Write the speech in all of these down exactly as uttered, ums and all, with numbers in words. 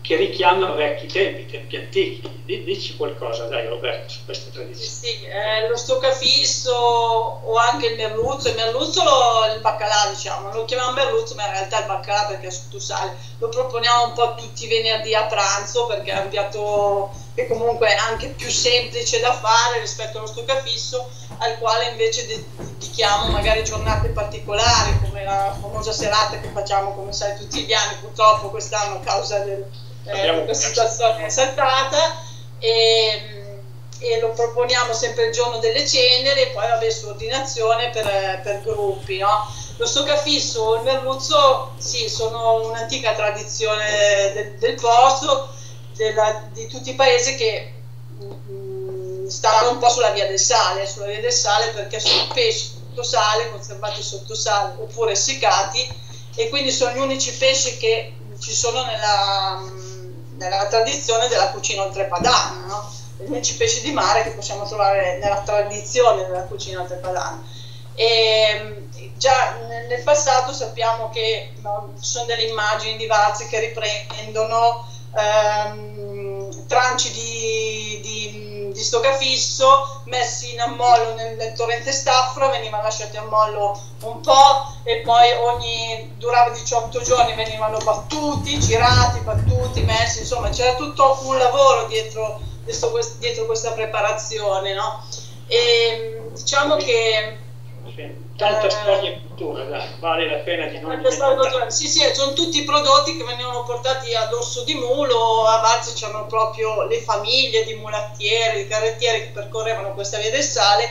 che richiama vecchi tempi, tempi antichi. Dici qualcosa, dai Roberto, su questa tradizione. Sì, sì, eh, lo stoccafisso o anche il merluzzo, il merluzzo, lo, il baccalà diciamo, lo chiamiamo merluzzo ma in realtà è il baccalà perché è sotto sale, lo proponiamo un po' tutti i venerdì a pranzo perché è un piatto che comunque è anche più semplice da fare rispetto allo stoccafisso, al quale invece dedichiamo magari giornate particolari come la famosa serata che facciamo come sai tutti gli anni, purtroppo quest'anno a causa del Eh, questa situazione è saltata e, e lo proponiamo sempre il giorno delle ceneri e poi vabbè su ordinazione per, per gruppi, no? Lo stoccafisso o il merluzzo sì, sono un'antica tradizione del, del posto, della, di tutti i paesi che mh, stanno un po' sulla via del sale, sulla via del sale perché sono pesci sotto sale, conservati sotto sale oppure essiccati e quindi sono gli unici pesci che ci sono nella, nella tradizione della cucina oltrepadana, no? Gli unici pesci di mare che possiamo trovare nella tradizione della cucina oltrepadana. E già nel passato sappiamo che no, ci sono delle immagini di Varzi che riprendono ehm, tranci di, di, di stoccafisso messi in ammollo nel, nel torrente Staffra, venivano lasciati a mollo un po' e poi ogni durava diciotto giorni, venivano battuti, girati, battuti, messi, insomma c'era tutto un lavoro dietro, dietro questa preparazione, no? E diciamo che tanta storia e cultura, dai, vale la pena di non dimenticare. Sì, sì, sono tutti prodotti che venivano portati a dorso di mulo, a Varzi c'erano proprio le famiglie di mulattieri, di carrettieri che percorrevano questa via del sale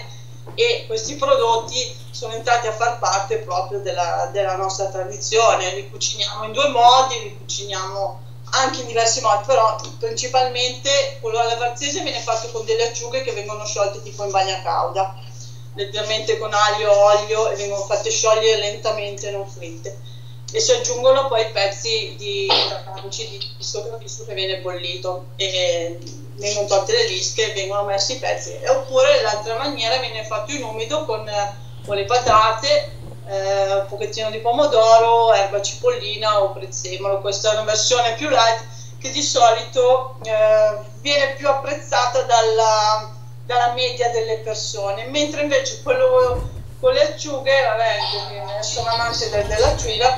e questi prodotti sono entrati a far parte proprio della, della nostra tradizione. Li cuciniamo in due modi, li cuciniamo anche in diversi modi, però principalmente quello alla varzese viene fatto con delle acciughe che vengono sciolte tipo in bagna cauda, leggermente con aglio e olio e vengono fatte sciogliere lentamente, non fritte, e si aggiungono poi pezzi di tranci di stoccafisso che viene bollito e vengono tolte le lische e vengono messi i pezzi. Oppure l'altra maniera viene fatto in umido con, con le patate, eh, un pochettino di pomodoro, erba cipollina o prezzemolo. Questa è una versione più light che di solito eh, viene più apprezzata dalla dalla media delle persone, mentre invece quello con le acciughe, vabbè, sono amante del, dell'acciuga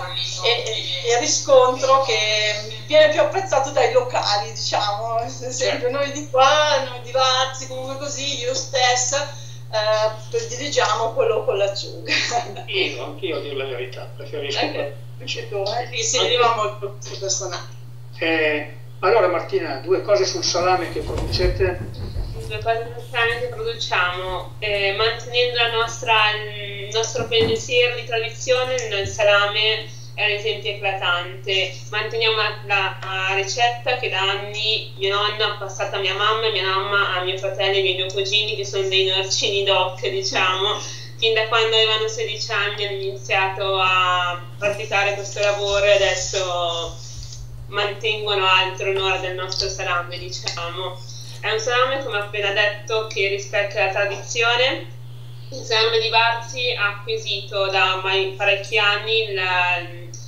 e, e riscontro che viene più apprezzato dai locali, diciamo, sempre noi di qua, noi di Varzi, comunque così, io stessa eh, prediligiamo quello con l'acciuga. Anch'io, anch'io a dire la verità, preferisco anche tu, eh? Si arriva molto questo personaggio. Eh, allora Martina, due cose sul salame che producete. Due cose che produciamo, eh, mantenendo la nostra, il nostro pensiero di tradizione, il salame è un esempio eclatante. Manteniamo la, la ricetta che da anni mio nonno ha passato a mia mamma e mia mamma a mio fratello e ai miei due cugini, che sono dei norcini doc, diciamo. Fin da quando avevano sedici anni hanno iniziato a praticare questo lavoro e adesso mantengono altro onore del nostro salame, diciamo. È un salame, come ho appena detto, che rispecchia la tradizione. Il salame di Varzi ha acquisito da ormai parecchi anni la,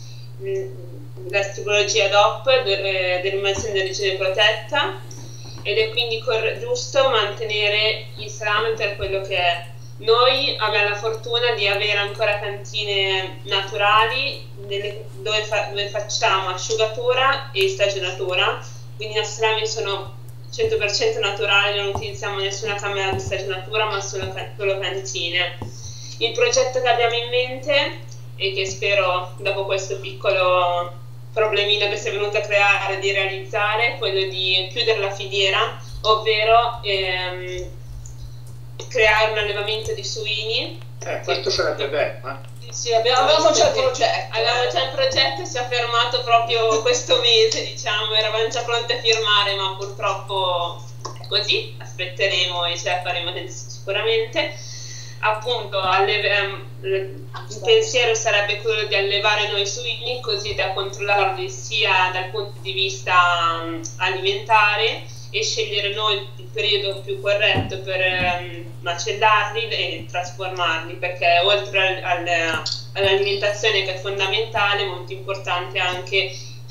la tipologia D O P, de, denominazione di origine protetta, ed è quindi giusto mantenere il salame per quello che è. Noi abbiamo la fortuna di avere ancora cantine naturali delle, dove, fa, dove facciamo asciugatura e stagionatura, quindi i nostri salami sono cento per cento naturali, non utilizziamo nessuna camera di stagionatura ma solo, solo cantine. Il progetto che abbiamo in mente e che spero dopo questo piccolo problemino che si è venuto a creare di realizzare è quello di chiudere la filiera, ovvero ehm, creare un allevamento di suini. Eh, questo sarebbe bello, eh? Sì, abbiamo, avevamo già il progetto. Avevamo già il progetto e si è fermato proprio questo mese, diciamo, eravamo già pronti a firmare, ma purtroppo così, aspetteremo e ce la faremo sicuramente. Appunto, il pensiero sarebbe quello di allevare noi suini così da controllarli sia dal punto di vista alimentare e scegliere noi il periodo più corretto per um, macellarli e trasformarli, perché oltre al, al, all'alimentazione che è fondamentale, molto importante anche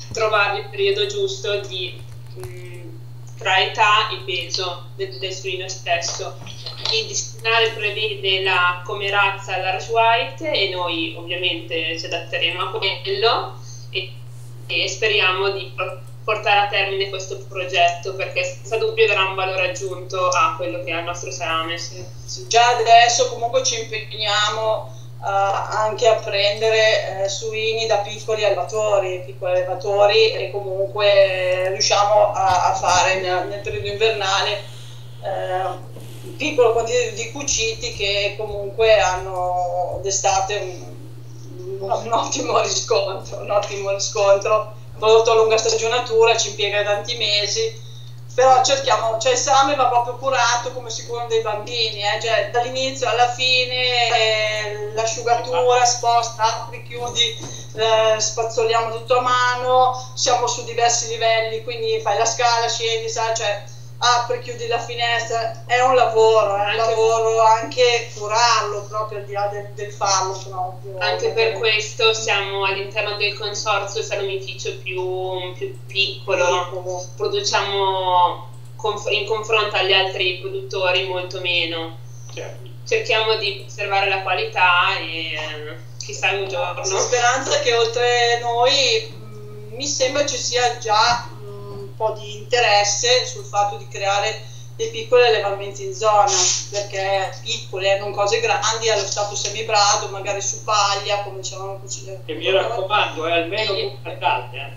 trovare il periodo giusto di, mh, tra età e peso del, del suino stesso. Il disciplinare prevede la, come razza large white e noi ovviamente ci adatteremo a quello e, e speriamo di portare a termine questo progetto, perché senza dubbio darà un valore aggiunto a quello che è il nostro salame. Sì, sì. Già adesso comunque ci impegniamo uh, anche a prendere eh, suini da piccoli allevatori, piccoli allevatori e comunque riusciamo a, a fare nel, nel periodo invernale eh, un piccolo quantità di cuciti che comunque hanno d'estate un, un, un ottimo riscontro, un ottimo riscontro. Prodotto a lunga stagionatura, ci impiega tanti mesi, però cerchiamo, cioè il salame va proprio curato come si curano dei bambini, eh? Cioè, dall'inizio alla fine eh, l'asciugatura sposta, apri, chiudi, eh, spazzoliamo tutto a mano, siamo su diversi livelli, quindi fai la scala, scendi, sai, cioè apri, chiudi la finestra, è un lavoro, è un lavoro anche curarlo proprio al di là del, del farlo proprio. Anche per questo siamo all'interno del consorzio salumificio più, più piccolo, piccolo. Produciamo conf- in confronto agli altri produttori molto meno. Certo. Cerchiamo di conservare la qualità e eh, chissà un giorno. La speranza è che oltre noi mh, mi sembra ci sia già po' di interesse sul fatto di creare dei piccoli allevamenti in zona, perché piccole, non cose grandi, allo stato semibrado, magari su paglia, come dicevamo consigliere. E mi raccomando, è almeno due Natali, eh?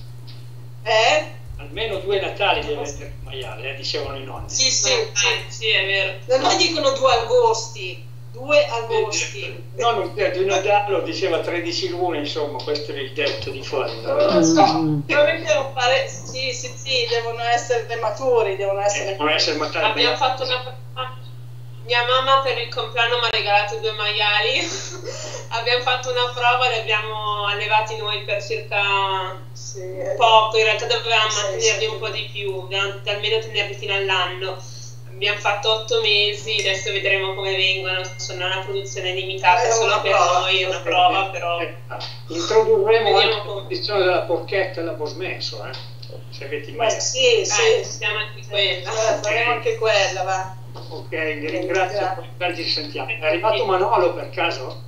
Eh? Almeno due Natali deve essere il maiale, eh? Dicevano i nonni. Sì, sì, eh, sì, sì, è vero. Da noi dicono due agosti. due agosti. No, non per di Natale lo diceva tredici lune, insomma, questo è il detto di fondo. Non lo so, probabilmente devono fare, sì, sì, sì, devono essere maturi, devono essere, eh, devono essere maturi. Abbiamo fatto una... Mia mamma per il compleanno mi ha regalato due maiali, abbiamo fatto una prova, li abbiamo allevati noi per circa sì, poco, in realtà dovevamo sì, mantenerli sì. un po' di più, dobbiamo almeno tenerli fino all'anno. Abbiamo fatto otto mesi, adesso vedremo come vengono, sono una produzione limitata è solo per prova, noi, è una prova però... Introdurremo anche la come... condizione della porchetta e la bosmeso, eh? Se avete mai... Ma sì, sì, eh, siamo anche quella. Eh, faremo anche quella, va. Ok, vi ringrazio, poi ci sentiamo. È arrivato Manolo per caso?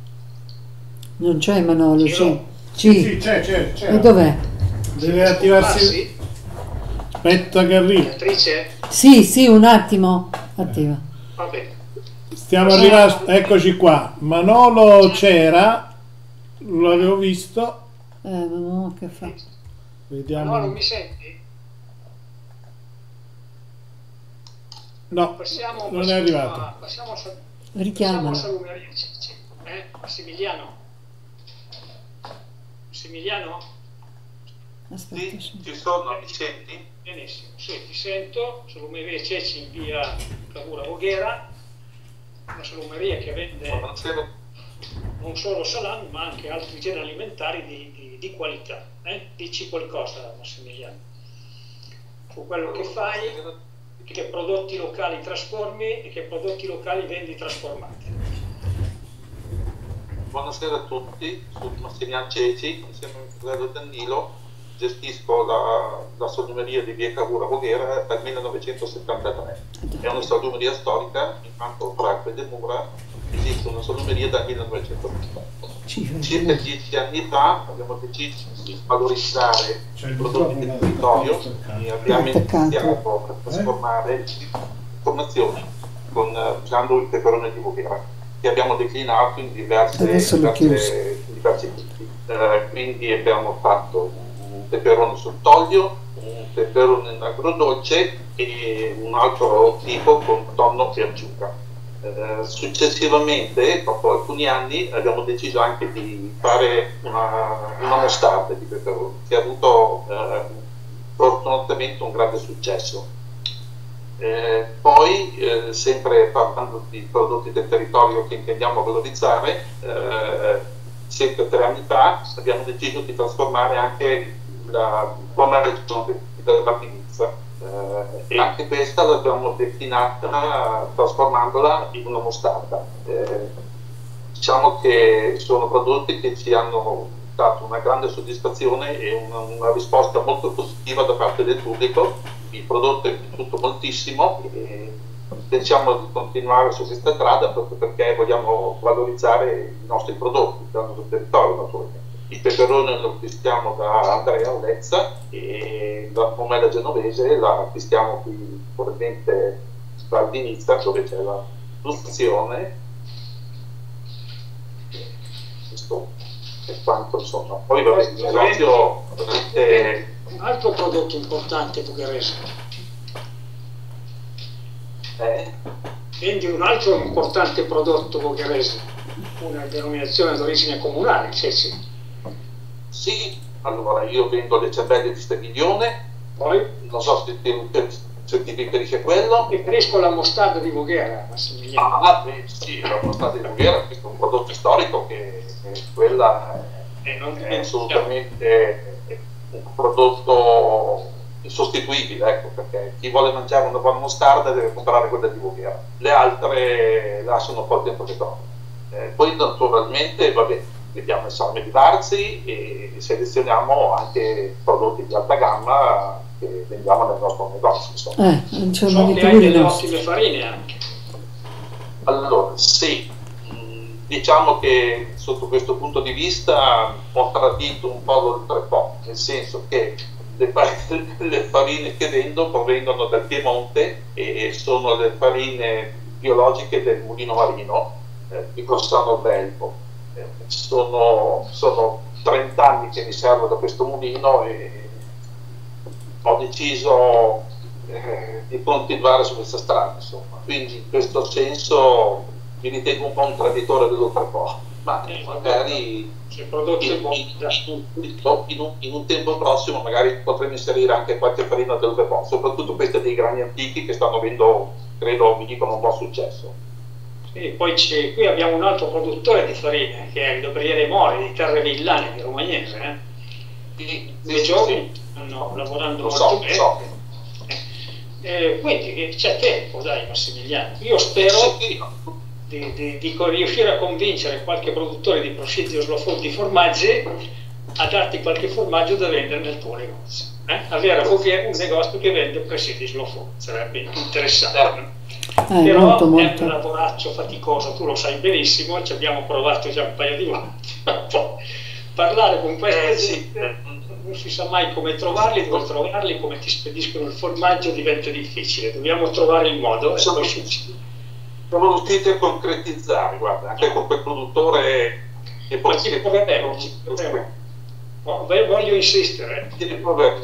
Non c'è Manolo, c'è. Sì, Sì. Sì, c'è, c'è, c'è. E dov'è? Deve attivarsi. Aspetta che arriva. Beatrice? Sì, sì, un attimo. Attiva. Va bene. Stiamo arrivando, eccoci qua. Manolo c'era, l'avevo visto. Eh, ma che fa? Vediamo. Manolo, mi senti? No, Passiamo, non è passiamo arrivato. a- Passiamo a, Sa- Richiamalo. passiamo a Salumeria. Eh? Massimiliano? Massimiliano? Aspetta. Sì, ci sono, mi senti? Benissimo, sì, ti sento. Salumeria Ceci in via Cavour Voghera, una salumeria che vende Buonasera. non solo salami ma anche altri generi alimentari di, di, di qualità. Eh? Dici qualcosa, Massimiliano, su quello che fai, che prodotti locali trasformi e che prodotti locali vendi trasformati. Buonasera a tutti, sono Massimiliano Ceci, insieme a mio fratello Danilo gestisco la, la salumeria di via Cavour Voghera dal millenovecentosettantatré. È una salumeria storica, in quanto fra quelle mura esiste una salumeria dal millenovecentottanta. Circa dieci anni fa abbiamo deciso di valorizzare i prodotti del territorio e abbiamo iniziato a trasformare informazioni con, usando il peperone di Voghera, che abbiamo declinato in diverse, diverse, in diversi tipi. Eh, quindi abbiamo fatto un peperone sul toglio, un peperone in agrodolce e un altro tipo con tonno e acciuga. Eh, successivamente, dopo alcuni anni, abbiamo deciso anche di fare una, una mostarda di peperone che ha avuto eh, fortunatamente un grande successo. Eh, poi, eh, sempre parlando di prodotti del territorio che intendiamo valorizzare, eh, circa tre anni fa abbiamo deciso di trasformare anche la buona regione della Pinizza. Eh, e anche questa l'abbiamo declinata trasformandola in una mostarda. Eh, diciamo che sono prodotti che ci hanno suscitato una grande soddisfazione e una, una risposta molto positiva da parte del pubblico. Il prodotto è piaciuto moltissimo e pensiamo di continuare su questa strada proprio perché vogliamo valorizzare i nostri prodotti dal nostro territorio, naturalmente. Il peperone lo acquistiamo da Andrea Olezza e la pomela genovese la acquistiamo qui probabilmente a Nizza, dove c'è la produzione. Questo è quanto, insomma. Poi vabbè, il negozio veramente... Un altro prodotto importante Bugherese. Eh? Vendi un altro importante prodotto Bugherese, una denominazione d'origine comunale, sì, sì. Sì, allora io vendo le ciambelle di Staglione, Poi non so se ti, se ti riferisce quello. riferisco alla mostarda di Voghera, Massimiliano. Ah, beh, sì, la mostarda di Voghera, questo è un prodotto storico che, che quella è, E non è assolutamente un prodotto insostituibile, ecco, perché chi vuole mangiare una buona mostarda deve comprare quella di Voghera, le altre lasciano un po' il tempo che trovano. Eh, poi naturalmente, vabbè, vediamo il salame di Varzi e selezioniamo anche prodotti di alta gamma che vendiamo nel nostro negozio, insomma. Eh, non c'è So un che hai delle ottime farine anche. Allora, sì, mh, diciamo che sotto questo punto di vista ho tradito un po' l'oltrepo, nel senso che le, fa- le farine che vendo provengono dal Piemonte e sono le farine biologiche del Mulino Marino eh, di Grossano Belvo. Eh, sono, sono trenta anni che mi servo da questo mulino e ho deciso eh, di continuare su questa strada, insomma. Quindi in questo senso mi ritengo un po' un traditore dell'oltrepo, ma Eh, magari Se prodotti in, buoni, in- in- in un, in un tempo prossimo magari potremo inserire anche qualche farina dell'oltrepo, soprattutto queste dei grani antichi che stanno avendo, credo, mi dicono, un buon successo. sì, poi c'è- qui abbiamo un altro produttore di farine che è il Gabriele Mori di Terre Villane di Romagnese. Eh? Sì, Due sì, giovani sì, stanno lavorando lo molto so, lo bene. so. Eh, quindi che c'è tempo, dai Massimiliano. Io spero Sì, no. di, di- di co- riuscire a convincere qualche produttore di prosciutti o slow food di formaggi a darti qualche formaggio da vendere nel tuo negozio. Eh? Avere a Voghera un negozio che vende presidi slow food sarebbe interessante. Eh, Però molto, è molto. un lavoraccio faticoso, tu lo sai benissimo, ci abbiamo provato già un paio di volte. Parlare con queste Eh, sì. gente non si sa mai come trovarli, dove trovarli, come ti spediscono il formaggio diventa difficile, dobbiamo trovare il modo e Siamo, poi ci- siamo riusciti a concretizzare, guarda, anche con quel produttore che ma poi ci proveremo, ci proveremo. Oh, beh, voglio insistere, Ti riproverò.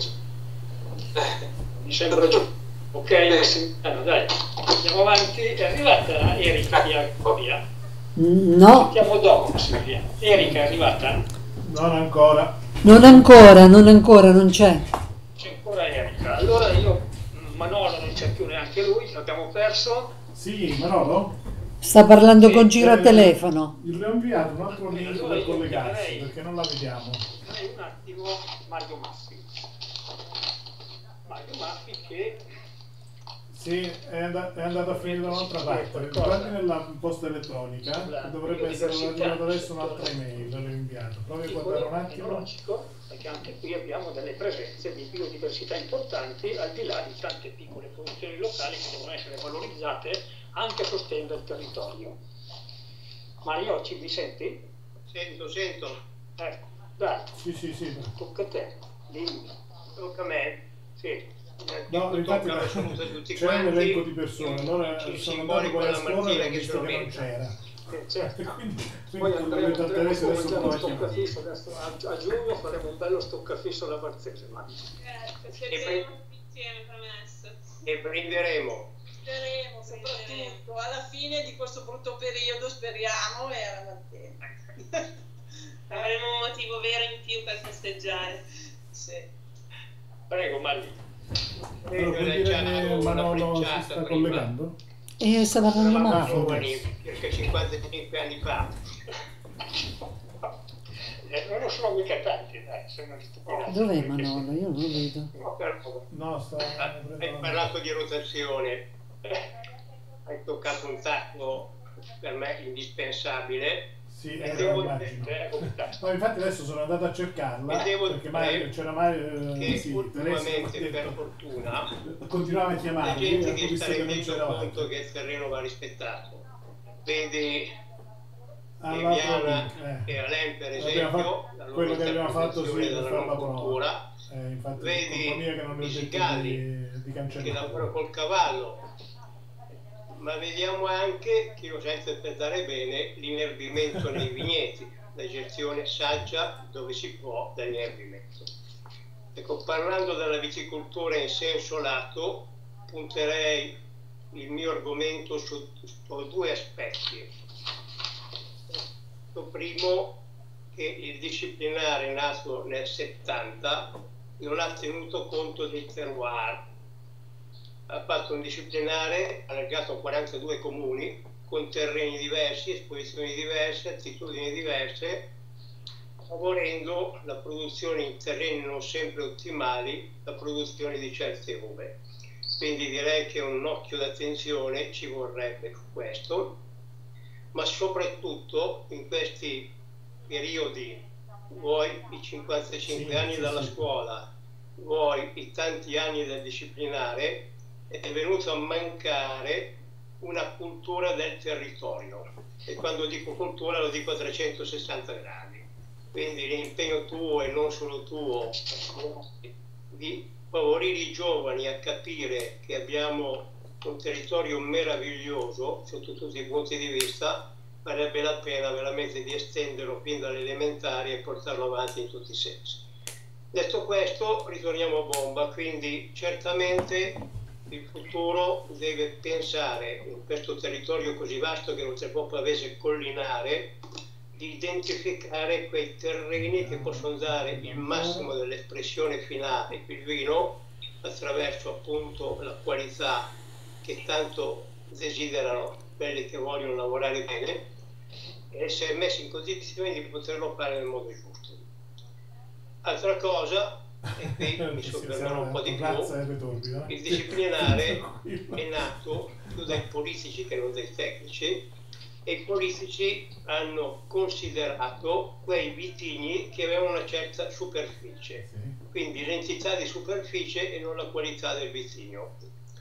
mi sembra giusto. Ok, Massimiliano, dai, andiamo avanti. È arrivata Erika di Agoria? No, Sentiamo dopo, Massimiliano. Erika è arrivata? Non ancora. non ancora, non ancora, non c'è. C'è ancora Erika. Allora io, Manolo non c'è più neanche lui, l'abbiamo perso. Sì, Manolo? Sta parlando Sì, con girotelefono. Gli ho inviato un altro link Allora per io collegarsi chiamerei- perché non la vediamo. Dai un attimo Mario Maffi. Mario Maffi che Sì, è, and- è andato a finire da un'altra parte. Guardi nella posta elettronica, che dovrebbe essere arrivata adesso un'altra email, l'ho inviato. Provi a guardare un attimo. tecnologico, perché anche qui abbiamo delle presenze di biodiversità importanti al di là di tante piccole produzioni locali che devono essere valorizzate anche a sostegno del territorio. Mario, ci mi senti? Sento, sento, Ecco, dai, Sì, sì, sì. tocca a te. Dimmi. tocca a me. Sì. No, infatti Tocca la saluta tutti c'è un quanti. elenco di persone, allora Sì, sono simbolico andato poi a alla scuola e mattina ho che visto se lo che non metta. c'era. Eh, certo. Quindi, Poi quindi andremo, dovete andremo adesso a adesso mangiare lo lo chiamare. stoccafisso adesso a, a giugno faremo un bello stoccafisso alla Varzese. Ma Grazie, sceglieremo tutti insieme, promesso. E prenderemo. Speriamo, Soprattutto alla fine di questo brutto periodo speriamo e alla mattina. avremo un motivo vero in più per festeggiare. Sì. prego, Mario. Allora, vuol dire che Manolo si sta collegando? E sta parlando Eravamo male. giovani, circa cinquantacinque anni fa. Eh, non sono mica tanti, dai, sono una stupidata. Dov'è Manolo? Io non lo vedo. No, però- No, sta... Hai parlato di rotazione, hai toccato un tasto per me indispensabile. Sì, E eh, devo immagino. è complicato. No, infatti adesso sono andato a cercarla E devo perché mai, dire c'era mai eh, che sì, ultimamente, Teresa per fortuna, continuava a la chiamarmi, gente ho si visto sta che non rendendo c'era conto altro. che il terreno va rispettato. Vedi All'altro Viviana link, eh. e Alain, per Abbiamo esempio, fatto la loro quello che abbiamo fatto sì, interpretazione per della fare la non prova. cultura. Eh, infatti Vedi colpa mia che non le ho i detto cicali di, di che cancellare. lavora col cavallo, ma vediamo anche che io sento interpretare bene l'inerbimento nei vigneti, la gestione saggia dove si può dell'inerbimento. Ecco, parlando della viticoltura in senso lato, punterei il mio argomento su, su due aspetti. Il primo, che il disciplinare nato nel settanta non ha tenuto conto dei terroir. Ha fatto un disciplinare allargato a quarantadue comuni con terreni diversi, esposizioni diverse, attitudini diverse, favorendo la produzione in terreni non sempre ottimali, la produzione di certe uve. Quindi direi che un occhio d'attenzione ci vorrebbe su questo, ma soprattutto in questi periodi, vuoi i cinquantacinque Sì, anni sì, dalla sì. scuola, vuoi i tanti anni del disciplinare, è venuto a mancare una cultura del territorio. E quando dico cultura lo dico a trecentosessanta gradi. Quindi l'impegno tuo e non solo tuo di favorire i giovani a capire che abbiamo un territorio meraviglioso sotto tutti i punti di vista, farebbe la pena veramente di estenderlo fin dalle elementari e portarlo avanti in tutti i sensi. Detto questo, ritorniamo a bomba, quindi certamente il futuro deve pensare in questo territorio così vasto che è un Oltrepo Pavese collinare, di identificare quei terreni che possono dare il massimo dell'espressione finale, il vino, attraverso appunto la qualità che tanto desiderano quelli che vogliono lavorare bene, e essere messi in condizione di poterlo fare nel modo giusto. Altra cosa, e qui mi soffermerò un po' di più, il disciplinare è nato più dai politici che non dai tecnici, e i politici hanno considerato quei vitigni che avevano una certa superficie, quindi l'entità di superficie e non la qualità del vitigno.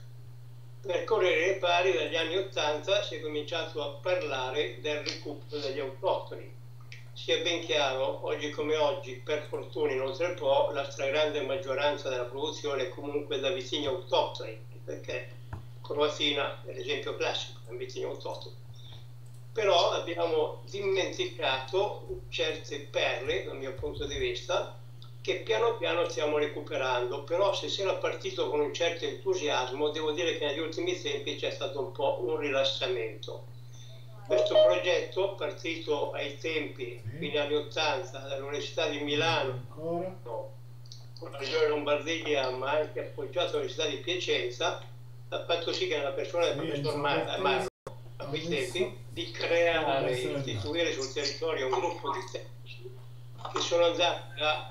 Per correre le pari, dagli anni Ottanta si è cominciato a parlare del recupero degli autoctoni. Sia ben chiaro, oggi come oggi, per fortuna in Oltrepo, la stragrande maggioranza della produzione è comunque da vitigni autoctoni, perché Croatina è l'esempio classico, è un vitigno autoctono. Però abbiamo dimenticato certe perle, dal mio punto di vista, che piano piano stiamo recuperando. Però se si era partito con un certo entusiasmo, devo dire che negli ultimi tempi c'è stato un po' un rilassamento. Questo progetto, partito ai tempi, fine anni Ottanta, dall'Università di Milano, no, con la Regione Lombardia, ma anche appoggiato all'Università di Piacenza, ha fatto sì che nella persona del professor Marro, a quei tempi, di creare e istituire sul territorio un gruppo di tecnici che sono andati a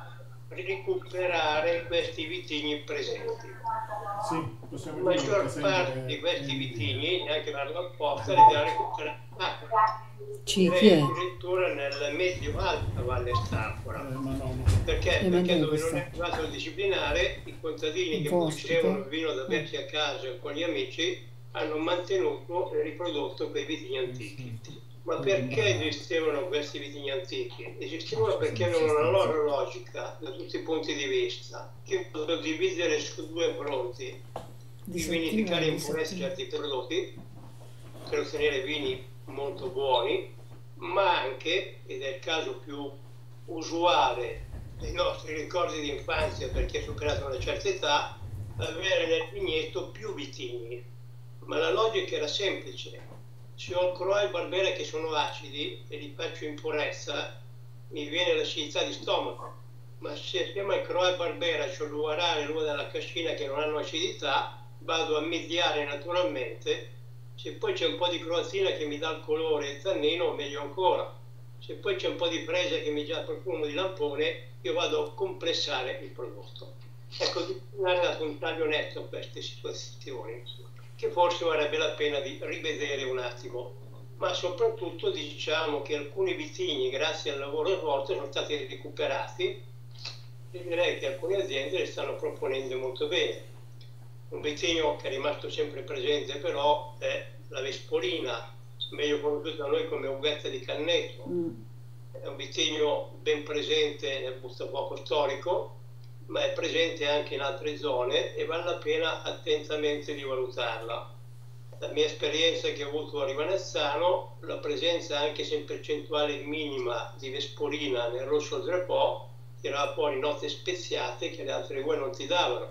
recuperare questi vitigni presenti. Sì, possiamo La dire maggior che parte sempre di questi è- vitigni, neanche per apposta, li abbiamo recuperati Sì, chi è? addirittura nel medio alta Valle eh, Starfora. ma no, no. Perché? Eh, ma Perché dove dove non sta? è arrivato il disciplinare, i contadini che Vostro, producevano il te? vino da bersi a casa con gli amici hanno mantenuto e riprodotto quei vitigni antichi. Ma perché esistevano questi vitigni antichi? Esistevano perché avevano una loro logica da tutti i punti di vista, che potevo dividere su due fronti: di vinificare in purezza certi prodotti per ottenere vini molto buoni, ma anche, ed è il caso più usuale dei nostri ricordi di infanzia per chi ha superato una certa età, avere nel vigneto più vitigni. Ma la logica era semplice: se ho il Croix e il Barbera che sono acidi e li faccio in purezza, mi viene l'acidità di stomaco. Ma se assieme al Croix e al Barbera c'ho l'Uarà e l'Uva della Cascina che non hanno acidità, vado a mediare naturalmente. Se poi c'è un po' di Croatina che mi dà il colore e il tannino, meglio ancora. Se poi c'è un po' di Fresia che mi dà il profumo di lampone, io vado a compressare il prodotto. Ecco, disciplinare ha dato un taglio netto a queste situazioni, che forse varrebbe la pena di rivedere un attimo ma soprattutto diciamo che alcuni vitigni, grazie al lavoro svolto, sono stati recuperati e direi che alcune aziende le stanno proponendo molto bene. Un vitigno che è rimasto sempre presente però è la Vespolina, meglio conosciuta da noi come Ughetta di Cannetto. Mm. È un vitigno ben presente nel Bustafuoco storico, ma è presente anche in altre zone e vale la pena attentamente di valutarla. La mia esperienza che ho avuto a Rivanazzano, la presenza anche se in percentuale minima di Vespolina nel rosso Drepò tirava fuori note speziate che le altre due non ti davano.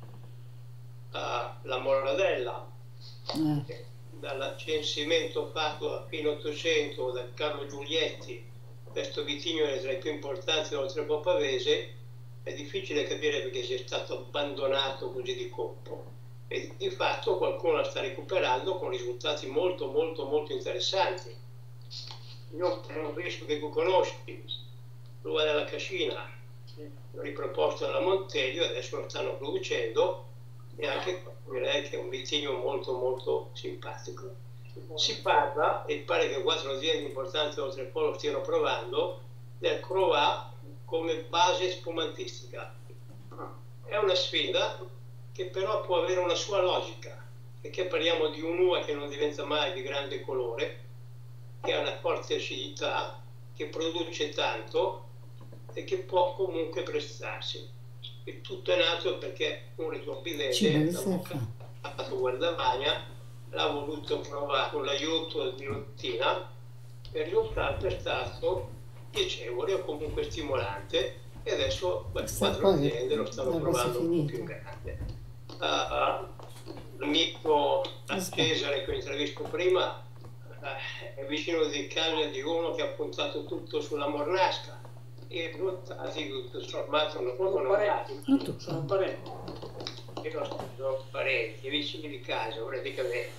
Uh, la Moradella, mm. dal censimento fatto a fine Ottocento da Carlo Giulietti, questo vitigno è tra i più importanti del Drepò pavese. È difficile capire perché sia stato abbandonato così di colpo. E di fatto qualcuno la sta recuperando con risultati molto molto molto interessanti. Io ho visto che tu conosci l'uva della Cascina, l'ho riproposto dalla Monteglio e adesso lo stanno producendo e anche direi che è un vitigno molto molto simpatico. Si parla, e pare che quattro aziende importanti oltre il polo stiano provando, del Croix come base spumantistica. È una sfida che però può avere una sua logica, perché parliamo di un'uva che non diventa mai di grande colore, che ha una forte acidità, che produce tanto e che può comunque prestarsi. E tutto è nato perché un ritorbidese ha fatto Guardavagna, l'ha voluto provare con l'aiuto di Rottina e il risultato è stato piacevole o comunque stimolante e adesso beh, quattro aziende lo stanno provando un po' più grande. Uh, l'amico Cesare che ho intervistato prima uh, è vicino di casa di uno che ha puntato tutto sulla Mornasca e i risultati tutto sommato non sono andati. Sono parenti. Io sono parenti, vicini di casa praticamente.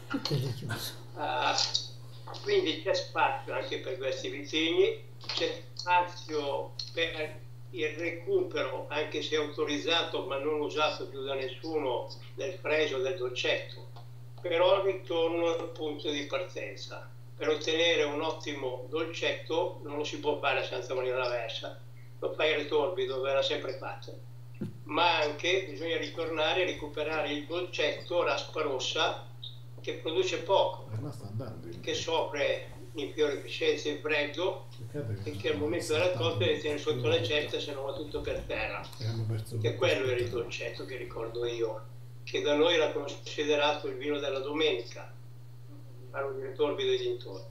Uh, quindi c'è spazio anche per questi vitigni, c'è spazio per il recupero, anche se autorizzato ma non usato più da nessuno, del fresio del dolcetto, però il ritorno al punto di partenza. Per ottenere un ottimo dolcetto non lo si può fare senza Maria la Versa, lo fai al ritorbido dove era sempre fatto, ma anche bisogna ritornare a recuperare il dolcetto raspa rossa che produce poco, che soffre l'inferiore efficienza in freddo e che al momento della raccolta le tiene sotto la cesta se non va tutto per terra, che quello è il dolcetto che ricordo io, che da noi era considerato il vino della domenica, parlo di ritorbido e dintorni.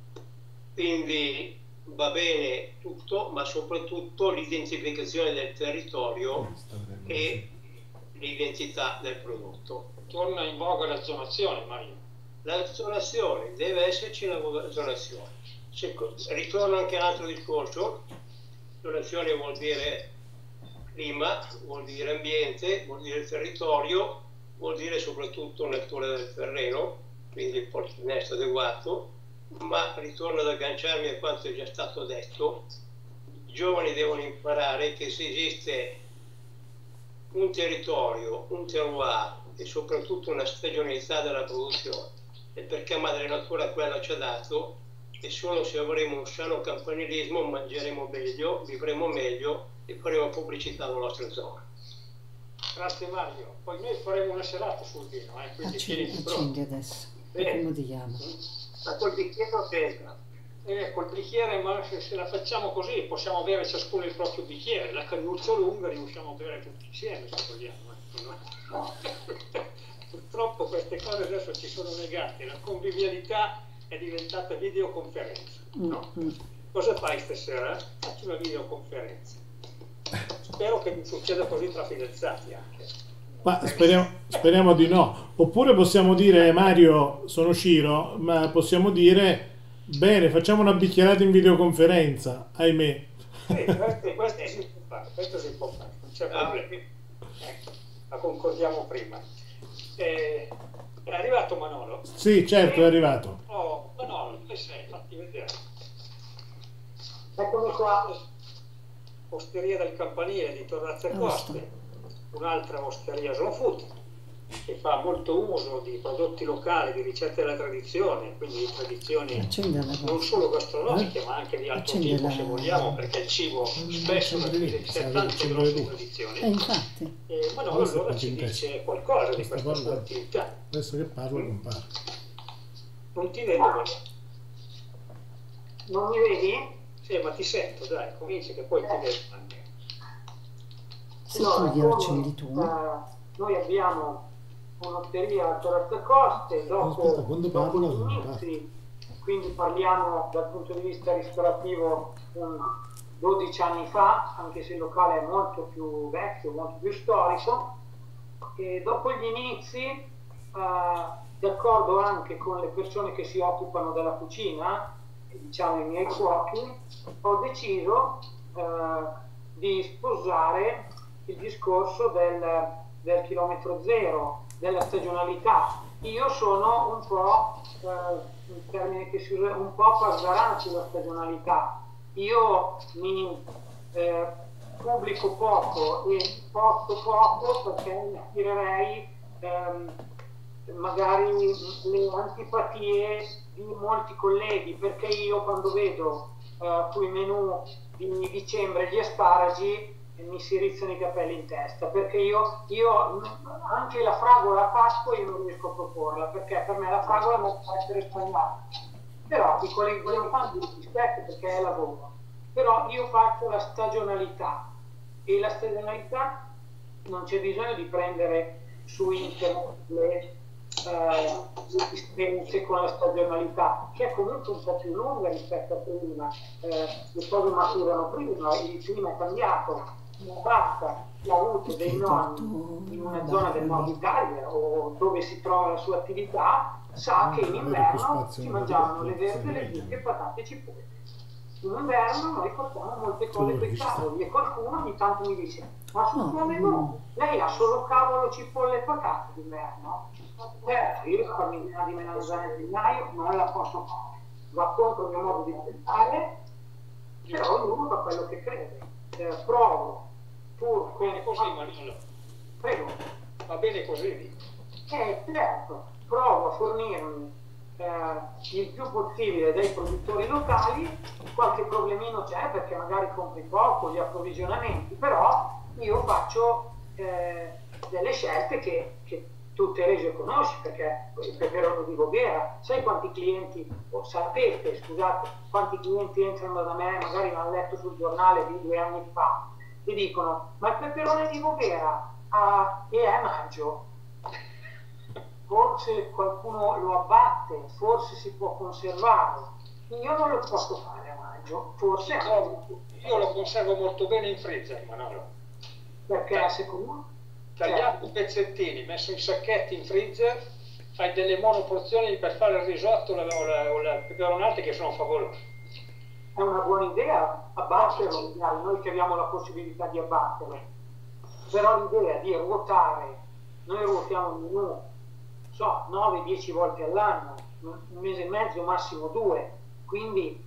Quindi va bene tutto, ma soprattutto l'identificazione del territorio e l'identità del prodotto. Torna in voga la zonazione, Mario. La zonazione, deve esserci la zonazione. Se, ritorno anche a un altro discorso, zonazione vuol dire clima, vuol dire ambiente, vuol dire territorio, vuol dire soprattutto natura del terreno, quindi il porto innesto adeguato, ma ritorno ad agganciarmi a quanto è già stato detto, i giovani devono imparare che se esiste un territorio, un terroir e soprattutto una stagionalità della produzione, e perché Madre Natura quello ci ha dato, e solo se avremo un sano campanilismo mangeremo meglio, vivremo meglio e faremo pubblicità nella nostra zona. Grazie Mario, poi noi faremo una serata sul vino, eh, quindi accendi, accendi adesso. Bene. Come diamo? Ma col bicchiere o senza? Eh, col bicchiere, ma se, se la facciamo così possiamo bere ciascuno il proprio bicchiere, la cannuccia lunga riusciamo a bere tutti insieme se vogliamo. Eh. No. Purtroppo queste cose adesso ci sono negate, la convivialità è diventata videoconferenza. No? Mm-hmm. Cosa fai stasera? Faccio una videoconferenza. Spero che mi succeda così tra fidanzati anche. Ma speriamo, speriamo di no. Oppure possiamo dire, Mario, sono Ciro, ma possiamo dire, bene, facciamo una bicchierata in videoconferenza, ahimè. Sì, questo, questo si può fare, questo si può fare, non c'è problema. Ecco, la concordiamo prima. Eh, è arrivato Manolo? Sì, certo, è arrivato. Oh, Manolo, dove sei? Fatti vedere. Eccomi qua. Osteria del Campanile di Torrazza Coste, un'altra osteria Slow Food. che fa molto uso di prodotti locali, di ricette della tradizione, quindi di tradizioni non solo gastronomiche, ma anche di altro tipo, se vogliamo, perché il cibo spesso c'è tante grosse tradizioni. Eh, infatti. E Manolo allora ci dice qualcosa di questa sua attività. Adesso che parlo, non parlo. Non ti vedo, ma... Non mi vedi? Sì, ma ti sento, dai, cominci che poi eh. ti vedo anche. Se tu glielo accendi tu. Uh, noi abbiamo un'osteria a Corazzacoste, dopo, Aspetta, quando dopo parlo, gli inizi, quindi parliamo dal punto di vista ristorativo un dodici anni fa, anche se il locale è molto più vecchio, molto più storico, e dopo gli inizi, uh, d'accordo anche con le persone che si occupano della cucina, diciamo i miei cuochi, ho deciso uh, di sposare il discorso del, del chilometro zero, della stagionalità. Io sono un po', eh, un termine che si usa, un po' pazzarano sulla stagionalità. Io mi eh, pubblico poco e posto poco perché mi ispirerei ehm, magari le antipatie di molti colleghi, perché io quando vedo eh, sui menù di dicembre gli asparagi mi si rizzano i capelli in testa, perché io, io anche la fragola a Pasqua io non riesco a proporla, perché per me la fragola non può essere spagnata, però i colleghi vogliono fare di rispetto perché è lavoro, però io faccio la stagionalità, e la stagionalità non c'è bisogno di prendere su internet le eh, esperienze con la stagionalità, che è comunque un po' più lunga rispetto a prima, eh, le cose maturano prima, il clima è cambiato. Una vacca che ha avuto dei nonni in una zona del nord Italia o dove si trova la sua attività sa che in inverno si mangiavano le verdure, le zucche, patate e cipolle. In inverno noi facciamo molte cose per i cavoli e qualcuno ogni tanto mi dice: ma sul tuo menù lei ha solo cavolo, cipolle e patate d'inverno? Eh, io per l'idea di melanzane di gennaio non la posso fare, va contro il mio modo di pensare, però ognuno fa quello che crede. Eh, provo pur va bene così, Manolo. Prego. Va bene così. Eh, certo, provo a fornirmi eh, il più possibile dai produttori locali. Qualche problemino c'è perché magari compri poco gli approvvigionamenti, però io faccio eh, delle scelte che, che tu Teresio conosci, perché il peperone di Voghera, sai quanti clienti, o sapete, scusate, quanti clienti entrano da me, magari l'hanno letto sul giornale di due anni fa, e dicono: ma il peperone di Voghera ah, e è maggio, forse qualcuno lo abbatte, forse si può conservare, io non lo posso fare a maggio, forse è no, io lo conservo molto bene in freezer, Manolo, perché a secondo tagliato i pezzettini, messo in sacchetti in freezer, fai delle monoporzioni per fare il risotto o la, o la, o la peperonata che sono favolose. È una buona idea abbatterlo, noi che abbiamo la possibilità di abbatterlo, però l'idea di ruotare, noi ruotiamo il menù, so, nove dieci volte all'anno, un mese e mezzo, massimo due, quindi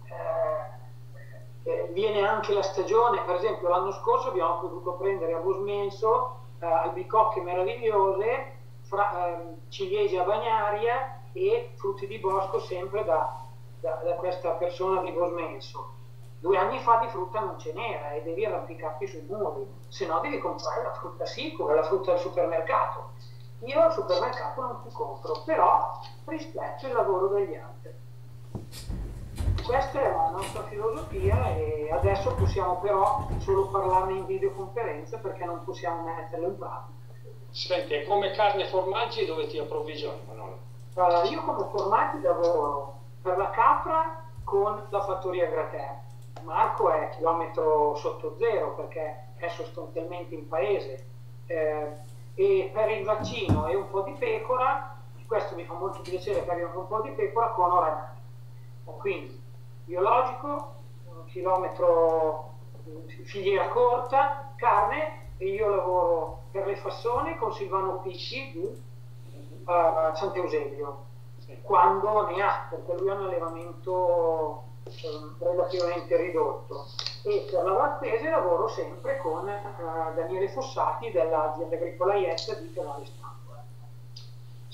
eh, eh, viene anche la stagione. Per esempio l'anno scorso abbiamo potuto prendere a Bosmenso eh, albicocche meravigliose, fra, eh, ciliegie a bagnaria e frutti di bosco sempre da, da, da questa persona di Bosmenso. Due anni fa di frutta non ce n'era e devi arrampicarti sui muri, se no devi comprare la frutta sicura, la frutta del supermercato. Io al supermercato non ti compro, però rispetto il lavoro degli altri. Questa è la nostra filosofia e adesso possiamo però solo parlarne in videoconferenza perché non possiamo metterlo in pratica. Senti, e come carne e formaggi dove ti approvvigioni, Manolo? Uh, io come formaggi lavoro per la capra con la fattoria Grater. Marco è chilometro sotto zero perché è sostanzialmente in paese. Eh, e per il vaccino e un po' di pecora, questo mi fa molto piacere perché abbiamo un po' di pecora con Oranani. Quindi biologico, un chilometro, filiera corta, carne, e io lavoro per le Fassone con Silvano Picci di uh, Sant'Eusebio, quando ne ha, perché lui ha un allevamento um, relativamente ridotto. E per la Vattese lavoro sempre con uh, Daniele Fossati dell'azienda agricola I E S A di Canale Stampa.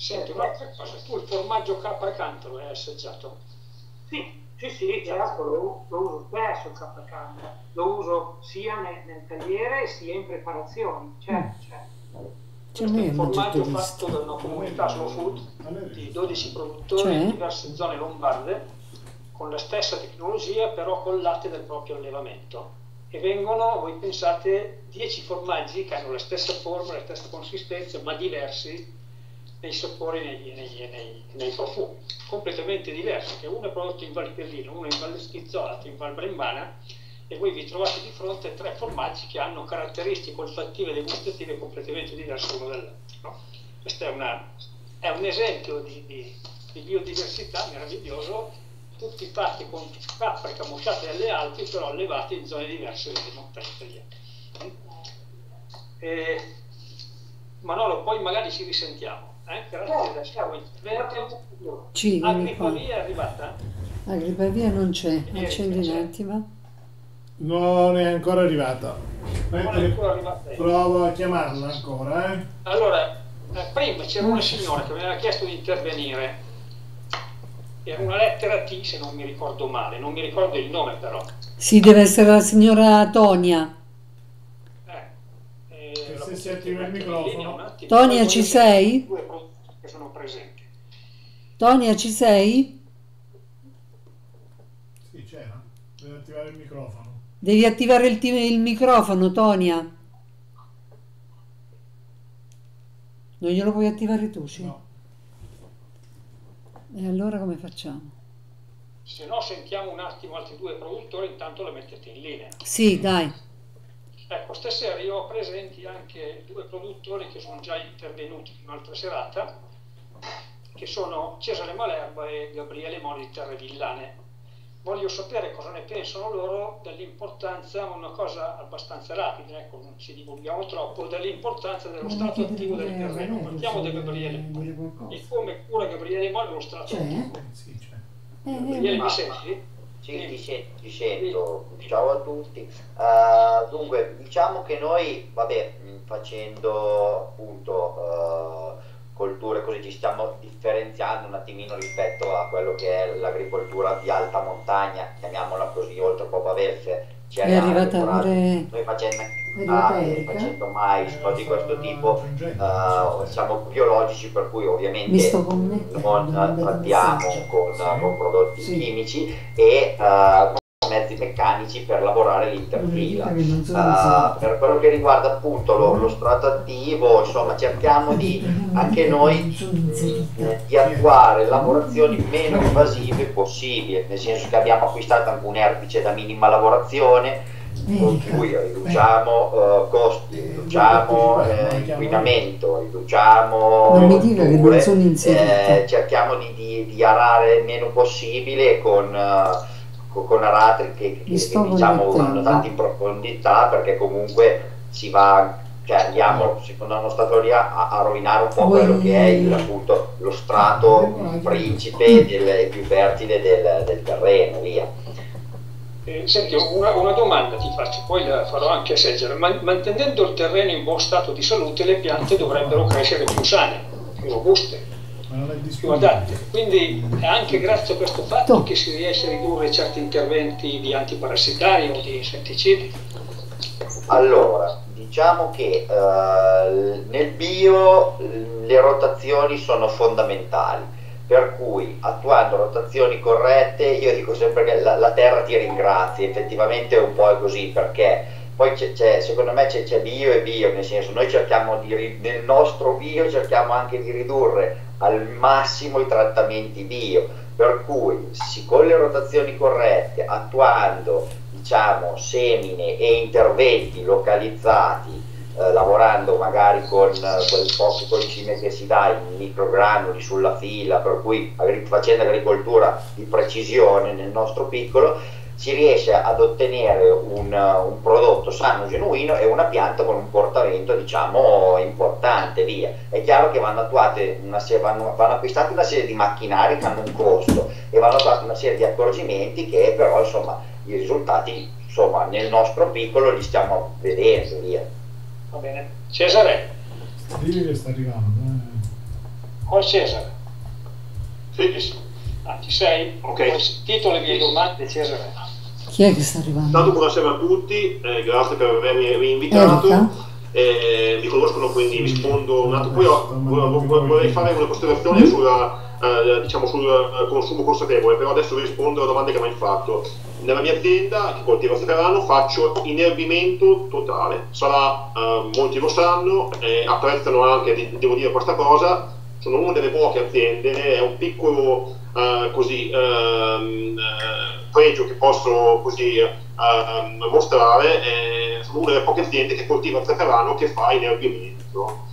Senti, un'altra cosa, tu il formaggio capra cantalo hai assaggiato? Sì, sì, sì, certo, lo, lo uso spesso il capracandolo, lo uso sia nel, nel tagliere sia in preparazioni, certo, Mm. certo. C'è Questo è me un ho mangiato formaggio visto. fatto da una comunità slow food di dodici produttori Cioè? in diverse zone lombarde con la stessa tecnologia però col latte del proprio allevamento e vengono, voi pensate, dieci formaggi che hanno la stessa forma, la stessa consistenza ma diversi nei sapori, nei, nei, nei, nei profumi, completamente diversi, che uno è prodotto in Val Pirlino, uno in Val Schizzo, l'altro in Val Brembana e voi vi trovate di fronte a tre formaggi che hanno caratteristiche olfattive e degustative completamente diverse l'uno dall'altro. No? Questo è, una, è un esempio di, di, di biodiversità meraviglioso, tutti fatti con capre camuffiate dalle Alpi, però allevati in zone diverse delle montagne italiane. E, Manolo, poi magari ci risentiamo. Eh? Grazie del suo intervento. Sì, vieni qua. Agripavia è arrivata? Agripavia non c'è, Eh, accendi un c'è. attimo. Non è ancora arrivata. Non è ancora arrivata. Provo a chiamarla ancora, eh. Allora, eh, prima c'era una signora che mi aveva chiesto di intervenire. Era una lettera T, se non mi ricordo male, non mi ricordo il nome però. Sì, deve essere la signora Tonia. Eh, eh, E la se si potete attiva il mettere in microfono? linea un attimo. Tonia, Poi ci voglio sei? vedere due produtti che sono presenti. Tonia, ci sei? Sì, c'era. Deve attivare il microfono. Devi attivare il, ti- il microfono, Tonia. Non glielo puoi attivare tu, sì? No. E allora come facciamo? Se no sentiamo un attimo altri due produttori, intanto le mettete in linea. Sì, dai. Ecco, stasera io ho presenti anche due produttori che sono già intervenuti in un'altra serata, che sono Cesare Malerba e Gabriele Mori di Terre Villane. Voglio sapere cosa ne pensano loro dell'importanza, una cosa abbastanza rapida, ecco, non ci divulghiamo troppo, dell'importanza dello stato attivo del terreno. Partiamo da Gabriele Mori. E come cura Gabriele Mori lo stato C'è? attivo? Sì, c'è. Gabriele, mi senti? Sì, ti sento, ti sento. Ciao a tutti. Uh, dunque, diciamo che noi, vabbè, facendo appunto uh, colture così ci stiamo differenziando un attimino rispetto a quello che è l'agricoltura di alta montagna, chiamiamola così, oltre Popa Verse. È arrivata pure... Noi facendo, È arrivata ah, Erika? facendo mais, cose di questo tipo, uh, siamo biologici, per cui Mi ovviamente sto connettendo, non trattiamo con, Sì. con prodotti Sì. chimici e uh, con mezzi meccanici per lavorare l'interfila. Che non sono Uh, visibili. per quello che riguarda appunto lo, lo strato attivo, insomma, cerchiamo di anche noi mh, di attuare lavorazioni meno invasive possibili, nel senso che abbiamo acquistato anche un erpice da minima lavorazione con cui riduciamo uh, costi, riduciamo eh, inquinamento, riduciamo Non mi dica che non culture, sono inserite. eh, cerchiamo di, di, di arare il meno possibile con, uh, con, con aratri che, che, Mi che sto diciamo vanno connettendo. tanto in profondità, perché comunque si va, cioè andiamo secondo la nostra teoria a, a rovinare un po' Voi- quello che è il, appunto lo strato principe del, più fertile del, del terreno, via. Eh, senti, una, una domanda ti faccio, poi la farò anche a Seggere. Man- mantenendo il terreno in buon stato di salute, le piante dovrebbero crescere più sane, più robuste, Ma non è più disponibile. adatte. Quindi è anche grazie a questo fatto che si riesce a ridurre certi interventi di antiparassitari o di insetticidi. Allora, diciamo che eh, nel bio le rotazioni sono fondamentali, per cui attuando rotazioni corrette, io dico sempre che la, la terra ti ringrazia, effettivamente un po' è così, perché poi c'è, c'è, secondo me c'è, c'è bio e bio, nel senso noi cerchiamo di, ri- nel nostro bio cerchiamo anche di ridurre al massimo i trattamenti bio, per cui si, con le rotazioni corrette, attuando diciamo semine e interventi localizzati, eh, lavorando magari con eh, quel poco concime che si dà in microgranuli sulla fila, per cui agri- facendo agricoltura di precisione nel nostro piccolo, si riesce ad ottenere un, un prodotto sano, genuino e una pianta con un portamento diciamo importante, via. È chiaro che vanno attuate una serie, vanno, vanno acquistati una serie di macchinari che hanno un costo e vanno attuati una serie di accorgimenti che però insomma i risultati insomma nel nostro piccolo li stiamo vedendo, via. Va bene. Cesare, Digli che sta arrivando. Eh. Con Cesare. Sì, sì. Ah, ci sei? Ok. Titolo e domande, Cesare. Chi è che sta arrivando? Tanto buonasera a tutti, eh, grazie per avermi rinvitato. Eh, mi conoscono, quindi rispondo un attimo. Poi ho, vorrei fare una considerazione sulla, eh, diciamo, sul eh, consumo consapevole, però adesso vi rispondo alle domande che mi hai fatto. Nella mia azienda, che coltiva Saperano, faccio inervimento totale. Sarà, eh, molti lo sanno, eh, apprezzano anche, devo dire questa cosa, sono una delle poche aziende, è un piccolo eh, così, ehm, eh, pregio che posso così Uh, mostrare, eh, sono una delle poche aziende che coltiva Saperano che fa inervimento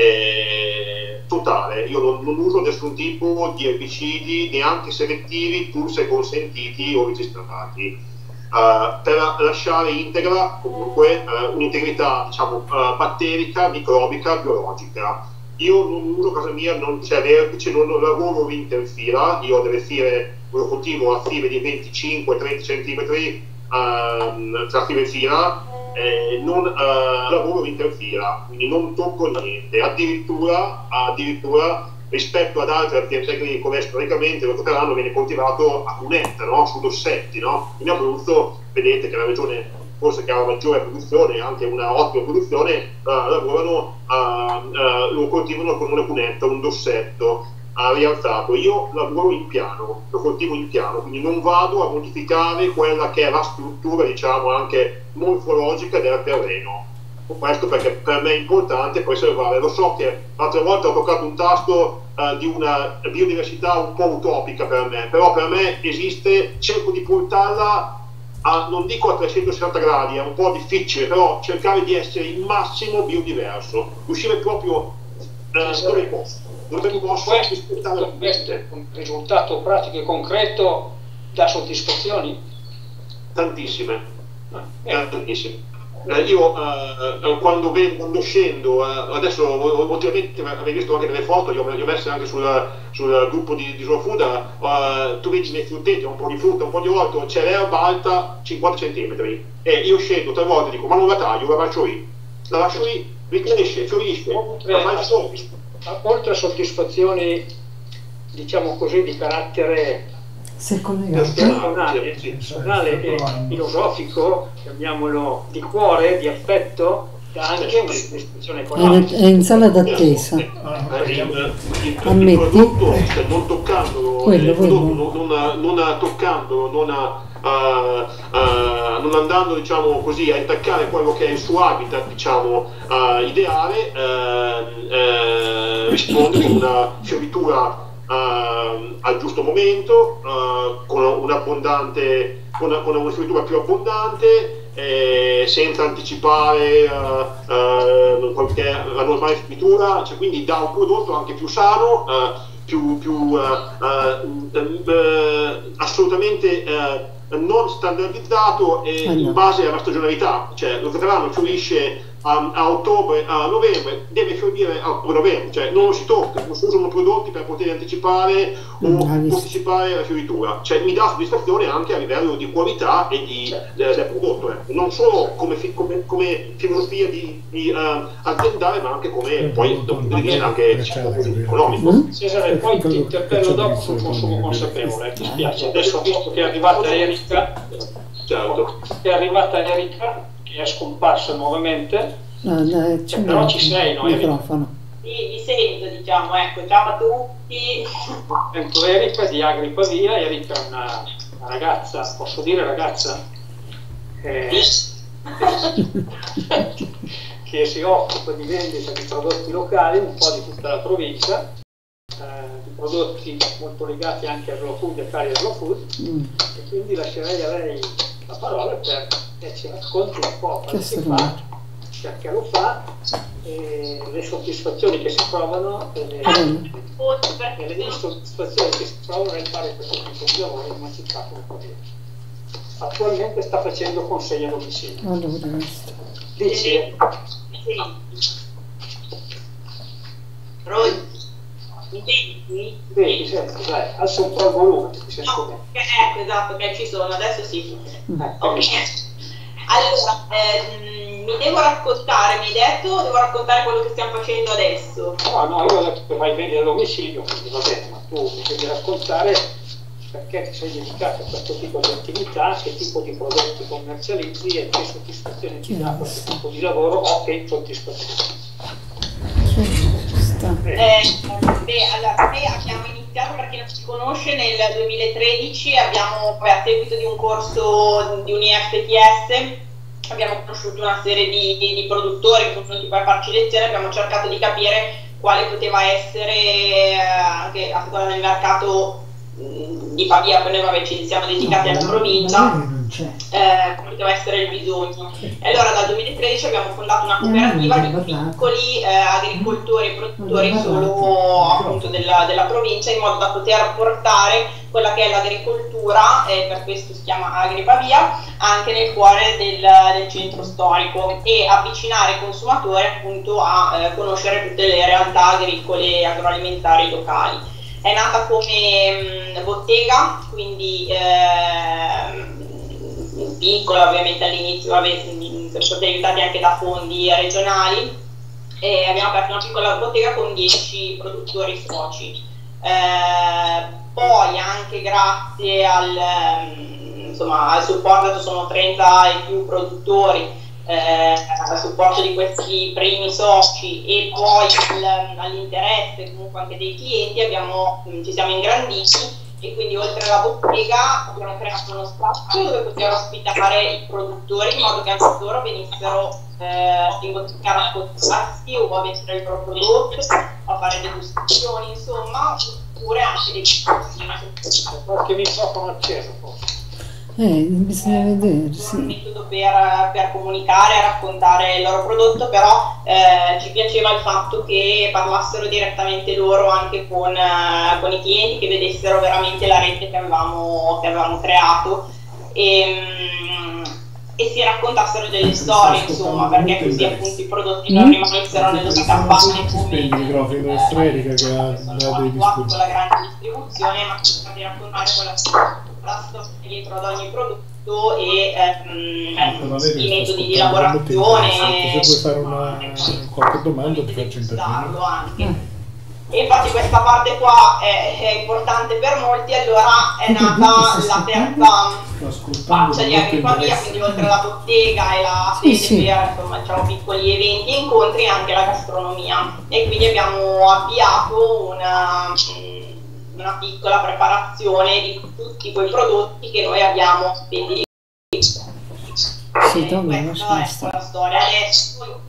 eh, totale. Io non, non uso nessun tipo di erbicidi, neanche selettivi, pur se consentiti o registrati, uh, per lasciare integra comunque uh, un'integrità, diciamo, uh, batterica, microbica, biologica. Io non uso, casa mia non c'è vertice, non lavoro l'interfila, io ho delle fibre, lo coltivo a fibre di venticinque trenta centimetri Uh, tra fila e fila, eh, non uh, lavoro interfila, quindi non tocco niente, addirittura, addirittura rispetto ad altre aziende agricole storicamente lo Saperano viene coltivato a cunetta, no? Su dossetti, no? In Abruzzo vedete che la regione forse che ha la maggiore produzione, anche una ottima produzione, uh, lavorano, uh, uh, lo coltivano con una cunetta, un dossetto rialzato. Io lavoro in piano, lo coltivo in piano, quindi non vado a modificare quella che è la struttura, diciamo, anche morfologica del terreno. Questo perché per me è importante preservare. Lo so che l'altra volta ho toccato un tasto uh, di una biodiversità un po' utopica per me, però per me esiste, cerco di portarla a, non dico a trecentosessanta gradi, è un po' difficile, però cercare di essere il massimo biodiverso, uscire proprio uh, dove posso. Tutto questo, questo un risultato pratico e concreto dà soddisfazioni? Tantissime, eh. tantissime. Eh, io eh, quando, vedo, quando scendo, eh, adesso ultimamente avevi visto anche delle foto, le ho, le ho messe anche sul, sul gruppo di, di Slow Food, eh, tu vedi nei frutteti, un po' di frutta, un po' di orto, c'è l'erba alta cinquanta centimetri e io scendo tre volte e dico ma non la taglio, la lascio lì, la lascio lì, ricresce, fiorisce, la fai solo. Oltre a soddisfazioni, diciamo così, di carattere personale, personale e filosofico, chiamiamolo di cuore, di affetto, dà anche una soddisfazione economica. È in sala d'attesa. Ammetti? Non toccandolo, quello, quello. Non, non, non toccandolo, non Uh, uh, non andando, diciamo così, a intaccare quello che è il suo habitat, diciamo, uh, ideale, uh, uh, risponde con una fioritura uh, al giusto momento, uh, con un'abbondante, con una, con una fioritura più abbondante, eh, senza anticipare uh, uh, qualche, la normale fioritura, cioè, quindi dà un prodotto anche più sano, uh, più, più uh, uh, uh, uh, assolutamente uh, non standardizzato e ah, no. in base alla stagionalità, cioè lo Saperano fiorisce a, a ottobre, a novembre, deve fiorire a novembre, cioè non lo si tocca, non si usano prodotti per poter anticipare o mm, posticipare la fioritura, cioè mi dà soddisfazione anche a livello di qualità e di, del, del prodotto, eh. Non solo come, fi, come, come filosofia di, di uh, aziendale, ma anche come eh, poi anche diciamo, economico. Mm? Cesare, poi ti interpello dopo sul consumo consapevole, ti spiace, adesso ho visto che è arrivata Erika, certo. è arrivata Erika, che è scomparsa nuovamente, no, no, cioè, però ci sei, no? Microfono. Sì, vi sento, diciamo, ecco, ciao a tutti. Sento Erika di Agri Pavia. Erika è una, una ragazza, posso dire ragazza, eh, che si occupa di vendita di prodotti locali, un po' di tutta la provincia, eh, di prodotti molto legati anche a Slow Food e cari a Slow Food, mm. e quindi lascerei a lei la parola per che ci racconti un po' quello che fa, perché lo fa, e le soddisfazioni che si provano e le, e le insoddisfazioni che si provano nel fare questo tipo di lavoro in una città come quella. Attualmente sta facendo consegne a domicilio. Allora, dice Pronti? Mi senti? Sì, senti, dai, alza un po' il volume, ti sento no, bene. Ecco, esatto, che ci sono, adesso sì. Eh, ok. Allora, ehm, mi devo raccontare, mi hai detto, devo raccontare quello che stiamo facendo adesso. No, no, io ho detto che vai bene a domicilio, quindi va bene, ma tu mi devi raccontare perché ti sei dedicato a questo tipo di attività, che tipo di prodotti commercializzi e che soddisfazione ti dà questo tipo di lavoro o che soddisfazione. Eh, beh, allora, noi abbiamo iniziato, per chi non ci conosce, nel duemilatredici abbiamo, beh, a seguito di un corso di un I F T S, abbiamo conosciuto una serie di, di, di produttori che sono venuti poi a farci lezione, abbiamo cercato di capire quale poteva essere, eh, anche a seconda del mercato mh, di Pavia, poi noi vabbè, ci siamo dedicati alla provincia, eh, come poteva essere il bisogno. E allora dal duemilatredici abbiamo fondato una cooperativa di piccoli eh, agricoltori e produttori solo appunto della, della provincia, in modo da poter portare quella che è l'agricoltura, e per questo si chiama Agripavia, anche nel cuore del, del centro storico, e avvicinare i consumatori appunto a eh, conoscere tutte le realtà agricole e agroalimentari locali. È nata come mh, bottega, quindi eh, piccola ovviamente all'inizio, siamo stati aiutati anche da fondi regionali, e abbiamo aperto una piccola bottega con dieci produttori soci. Eh, poi anche grazie al, insomma, al supporto, ci sono trenta e più produttori, eh, al supporto di questi primi soci e poi al, all'interesse comunque anche dei clienti, abbiamo, ci siamo ingranditi, e quindi oltre alla bottega abbiamo creato uno spazio dove poter ospitare i produttori, in modo che anche loro venissero eh, in bottega a raccontarsi o a vendere il loro prodotto, a fare degustazioni, insomma, oppure anche dei corsi. Qualche microfono acceso forse. Eh, bisogna vedere, sì. Un metodo per, per comunicare e raccontare il loro prodotto, però eh, ci piaceva il fatto che parlassero direttamente loro anche con, eh, con i clienti, che vedessero veramente la rete che avevamo, che avevamo creato, e, mm, e si raccontassero delle storie, insomma, perché così appunto i prodotti non rimanessero nelle campagne come il microfono Frederica che ha dei con la grande distribuzione, ma cercare di raccontare quella storia dietro ad ogni prodotto e ehm, i metodi di lavorazione. Se vuoi fare una, qualche domanda ti faccio intervenire anche. E infatti questa parte qua è, è importante per molti, allora è nata la terza faccia di Agripavia, quindi oltre alla bottega e la sede sì, sì. per insomma, diciamo, piccoli eventi e incontri, anche la gastronomia, e quindi abbiamo avviato una una piccola preparazione di tutti quei prodotti che noi abbiamo spedito. Sì, eh, questa è la storia. Adesso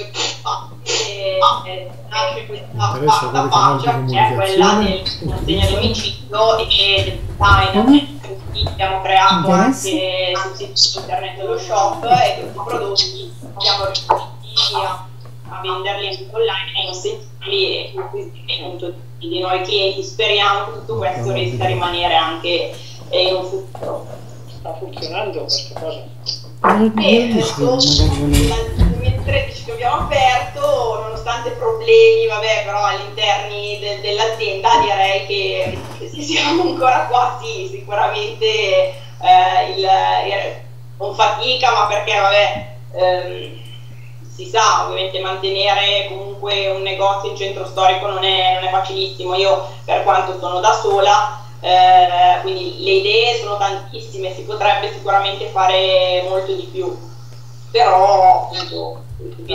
nasce questa faccia che è quella del consegna a domicilio e del design. Abbiamo creato anche sul sito internet dello shop, e questi prodotti abbiamo riuscito a, a venderli anche online e consegnarli e appunto di nuovi clienti. Speriamo che tutto questo riesca a rimanere anche in un futuro. Sta funzionando questa cosa? Beh, adesso dal duemilatredici che abbiamo aperto, nonostante problemi, vabbè, però all'interno de dell'azienda direi che, che se siamo ancora qua, sì, sicuramente eh, il, il, con fatica, ma perché vabbè, ehm, si sa, ovviamente mantenere comunque un negozio in centro storico non è, non è facilissimo. Io, per quanto sono da sola, eh, quindi le idee sono tantissime, si potrebbe sicuramente fare molto di più, però appunto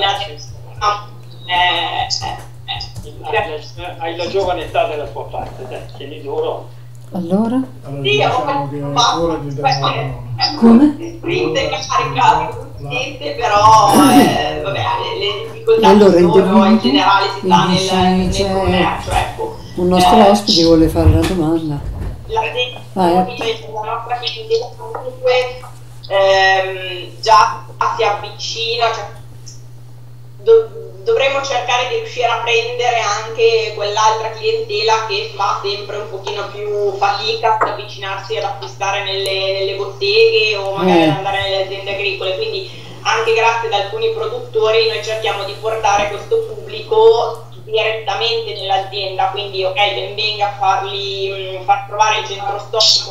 eh, eh, hai la giovane età della tua parte, dai, tieni duro. Allora? Allora sì, diciamo che ancora gli diamo come? Sprinte caricato niente, però eh, vabbè, le difficoltà allora, che sono in intervieni, generale si sta nel, nel, c'è nel commercio, ecco. Un nostro eh, ospite vuole fare la domanda. La nostra clientela comunque ehm, già si avvicina, cioè, do, dovremmo cercare di riuscire a prendere anche quell'altra clientela che fa sempre un pochino più fatica ad avvicinarsi ad acquistare nelle, nelle botteghe o magari ad andare nelle aziende agricole, quindi anche grazie ad alcuni produttori noi cerchiamo di portare questo pubblico direttamente nell'azienda, quindi ok, ben venga a farli, mh, far provare il centro storico anche tutti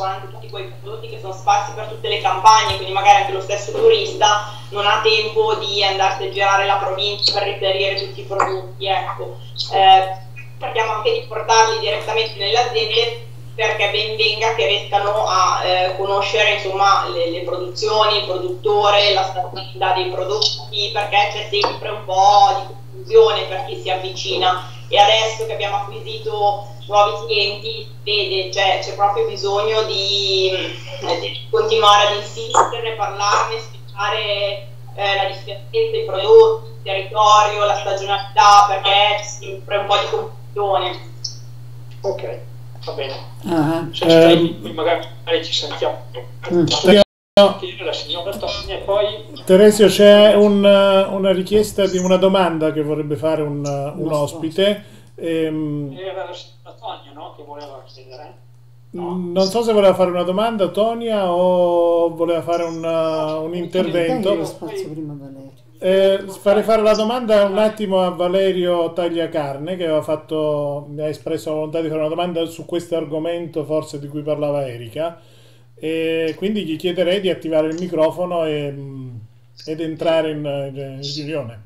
tutti quei prodotti che sono sparsi per tutte le campagne, quindi magari anche lo stesso turista non ha tempo di andarsi a girare la provincia per reperire tutti i prodotti, ecco. Eh, cerchiamo anche di portarli direttamente nelle aziende perché ben venga che riescano a eh, conoscere insomma le, le produzioni, il produttore, la stabilità dei prodotti, perché c'è sempre un po' di confusione per chi si avvicina, e adesso che abbiamo acquisito nuovi clienti vede, cioè, c'è proprio bisogno di, eh, di continuare ad insistere, parlarne, spiegare eh, la differenza dei prodotti, il territorio, la stagionalità, perché c'è sempre un po' di confusione. Ok, va bene. Ah, Se stai, poi magari ci sentiamo. mm. La signora Tonia, e poi Teresio, c'è un, una richiesta di una domanda che vorrebbe fare un, un ospite. Ehm, era la signora Tonia, no? Che voleva chiedere. non so se voleva fare una domanda Tonia o voleva fare un, un Dai lo intervento. spazio prima, Valerio. Eh, farei fare la domanda un attimo a Valerio Tagliacarne, che aveva fatto, mi ha espresso la volontà di fare una domanda su questo argomento forse di cui parlava Erika, e quindi gli chiederei di attivare il microfono e, ed entrare in, in riunione.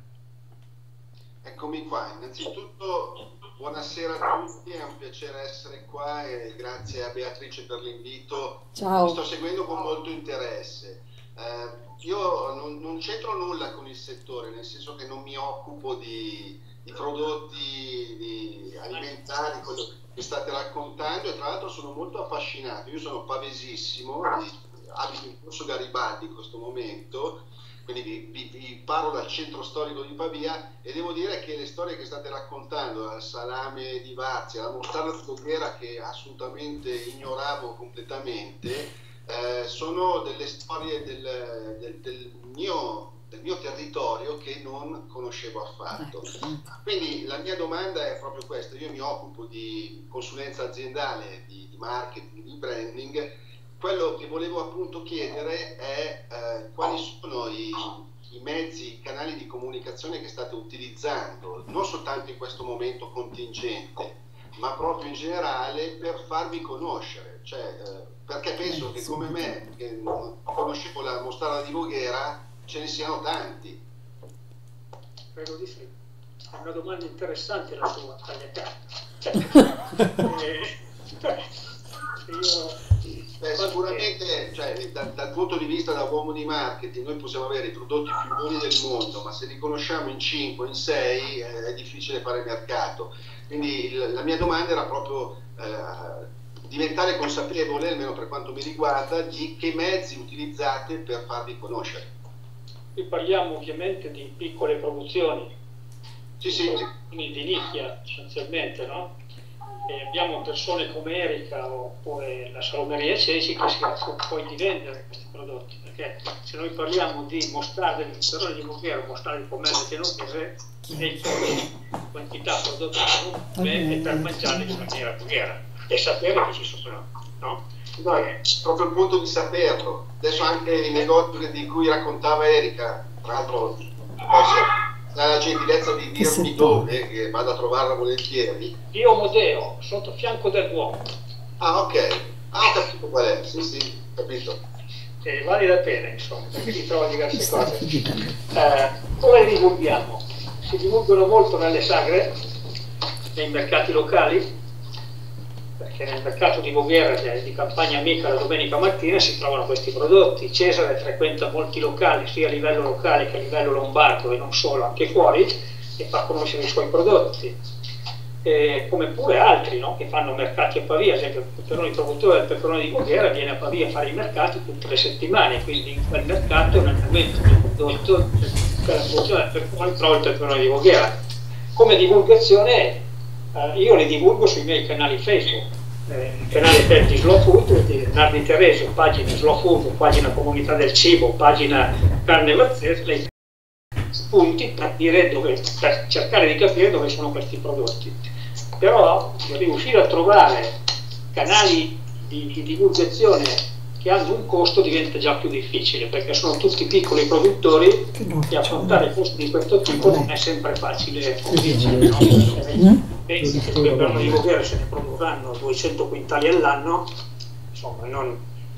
Eccomi qua, innanzitutto buonasera a tutti, è un piacere essere qua e grazie a Beatrice per l'invito. Ciao. Mi sto seguendo con molto interesse. Eh, io non, non c'entro nulla con il settore, nel senso che non mi occupo di, di prodotti di alimentari, quello che state raccontando, e tra l'altro sono molto affascinato. Io sono pavesissimo, abito in Corso Garibaldi in questo momento, quindi vi, vi, vi parlo dal centro storico di Pavia, e devo dire che le storie che state raccontando, dal salame di Varzia, la mostarda di Voghera che assolutamente ignoravo completamente, eh, sono delle storie del, del, del, mio, del mio territorio che non conoscevo affatto. Quindi la mia domanda è proprio questa: io mi occupo di consulenza aziendale, di, di marketing, di branding. Quello che volevo appunto chiedere è eh, quali sono i, i mezzi, i canali di comunicazione che state utilizzando, non soltanto in questo momento contingente, ma proprio in generale, per farvi conoscere. Cioè, eh, perché penso che come me, che non conoscevo la mostarda di Voghera, ce ne siano tanti. Credo di sì. È una domanda interessante la tua, Tagliacarne. eh, io... Beh, sicuramente, cioè, da, dal punto di vista da uomo di marketing, noi possiamo avere i prodotti più buoni del mondo, ma se li conosciamo in cinque, in sei, eh, è difficile fare mercato. Quindi il, la mia domanda era proprio eh, diventare consapevole, almeno per quanto mi riguarda, di che mezzi utilizzate per farvi conoscere. Qui parliamo ovviamente di piccole produzioni, sì, sì. Di nicchia essenzialmente, no? E abbiamo persone come Erika oppure la Salomeria Ceci che si occupa poi di vendere questi prodotti, perché se noi parliamo di mostarda di peperone di Voghera, mostarda di pommello genovese, e quantità prodotti genovese, è per mangiarli in maniera Voghera e sapere che ci sono, no? No, è proprio il punto di saperlo. Adesso anche i negozi di cui raccontava Erika, tra l'altro ha la gentilezza di dirmi dove, che vado a trovarla volentieri. Io Modeo, sotto fianco del Duomo. Ah, ok. Ah, ho capito qual è. Sì, sì, capito. E vale la pena, insomma, perché si trova diverse cose. Eh, come li divulghiamo? Si divulgano molto nelle sagre, nei mercati locali, perché nel mercato di Voghera, di Campagna Amica, la domenica mattina si trovano questi prodotti. Cesare frequenta molti locali, sia a livello locale che a livello lombardo e non solo, anche fuori, e fa conoscere i suoi prodotti. Eh, come pure altri, no? Che fanno mercati a Pavia, ad esempio il peperone, il produttore del peperone di Voghera viene a Pavia a fare i mercati tutte le settimane, quindi in quel mercato nel momento del prodotto per la produzione del peperone trova il peperone di Voghera. Come divulgazione eh, io li divulgo sui miei canali Facebook, eh, il canale di Slow Food di Nardi Teresio, pagina Slow Food, pagina Comunità del Cibo, pagina Carne Vazzese, spunti per, dire dove, per cercare di capire dove sono questi prodotti. Però riuscire a trovare canali di, di divulgazione che hanno un costo diventa già più difficile, perché sono tutti piccoli produttori e affrontare costi di questo tipo non è sempre facile convincere, no? Pensi che il peperone di Voghera se ne produrranno duecento quintali all'anno, insomma non,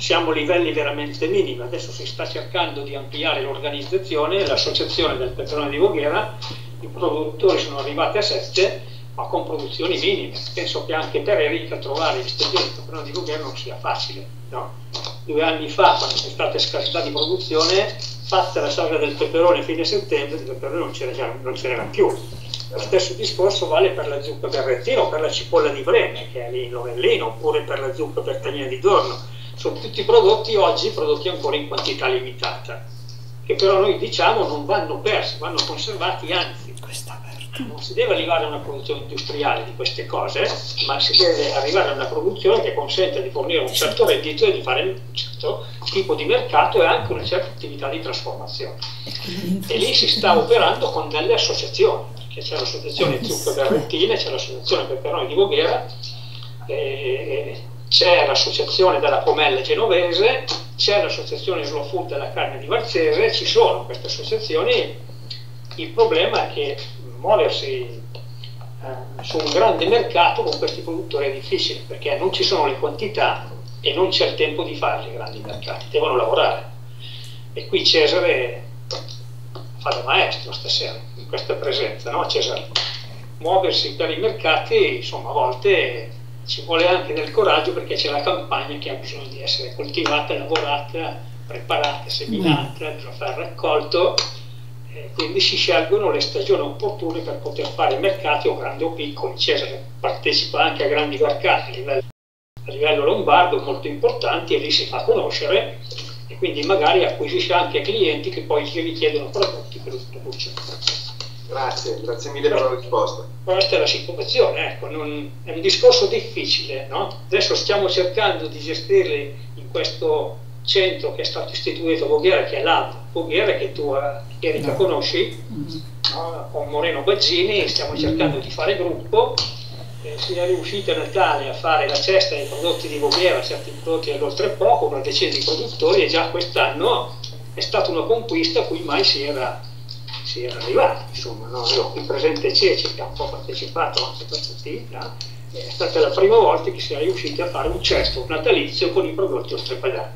siamo a livelli veramente minimi. Adesso si sta cercando di ampliare l'organizzazione, l'associazione del peperone di Voghera, i produttori sono arrivati a sette, ma con produzioni minime. Penso che anche per Erika trovare gli stagioni del peperone di Voghera non sia facile, no? Due anni fa, quando c'è stata scarsità di produzione, fatta la saga del peperone a fine settembre, il peperone non c'era, non c'era più. Lo stesso discorso vale per la zucca berrettina o per la cipolla di Breme, che è lì in Novellino, oppure per la zucca bertagnina di Dorno. Sono tutti prodotti oggi prodotti ancora in quantità limitata, che però noi diciamo non vanno persi, vanno conservati, anzi non si deve arrivare a una produzione industriale di queste cose, ma si deve arrivare a una produzione che consente di fornire un certo reddito e di fare un certo tipo di mercato e anche una certa attività di trasformazione. E lì si sta operando con delle associazioni, perché c'è l'associazione Zucca Berrettine, c'è l'associazione Peperoni di Voghera, e c'è l'associazione della Pomella genovese, c'è l'associazione Slow Food della carne di Valzese, ci sono queste associazioni. Il problema è che muoversi eh, su un grande mercato con questi produttori è difficile, perché non ci sono le quantità e non c'è il tempo di farli i grandi mercati, devono lavorare. E qui Cesare fa da maestro stasera in questa presenza, no Cesare? Muoversi per i mercati, insomma, a volte ci vuole anche del coraggio, perché c'è la campagna che ha bisogno di essere coltivata, lavorata, preparata, seminata, bisogna fare il raccolto. Quindi si scelgono le stagioni opportune per poter fare mercati o grandi o piccoli. Cesare partecipa anche a grandi mercati a livello, a livello lombardo molto importanti, e lì si fa conoscere e quindi magari acquisisce anche clienti che poi gli richiedono prodotti che lui produce. Grazie, grazie mille per la risposta. Questa è la situazione, ecco, non, è un discorso difficile, no? Adesso stiamo cercando di gestirli in questo centro che è stato istituito a Voghera, che è l'Hub Voghera, che tu Erika no. conosci, no? Con Moreno Baggini stiamo cercando di fare gruppo. Eh, si è riusciti a Natale a fare la cesta dei prodotti di Voghera, certi prodotti all'oltrepoco, una decina di produttori, e già quest'anno è stata una conquista a cui mai si era, si era arrivati. Insomma, no? Io qui presente Ceci, che ha un po' partecipato anche a questa attività, è stata la prima volta che si è riusciti a fare un cesto natalizio con i prodotti oltrepadani.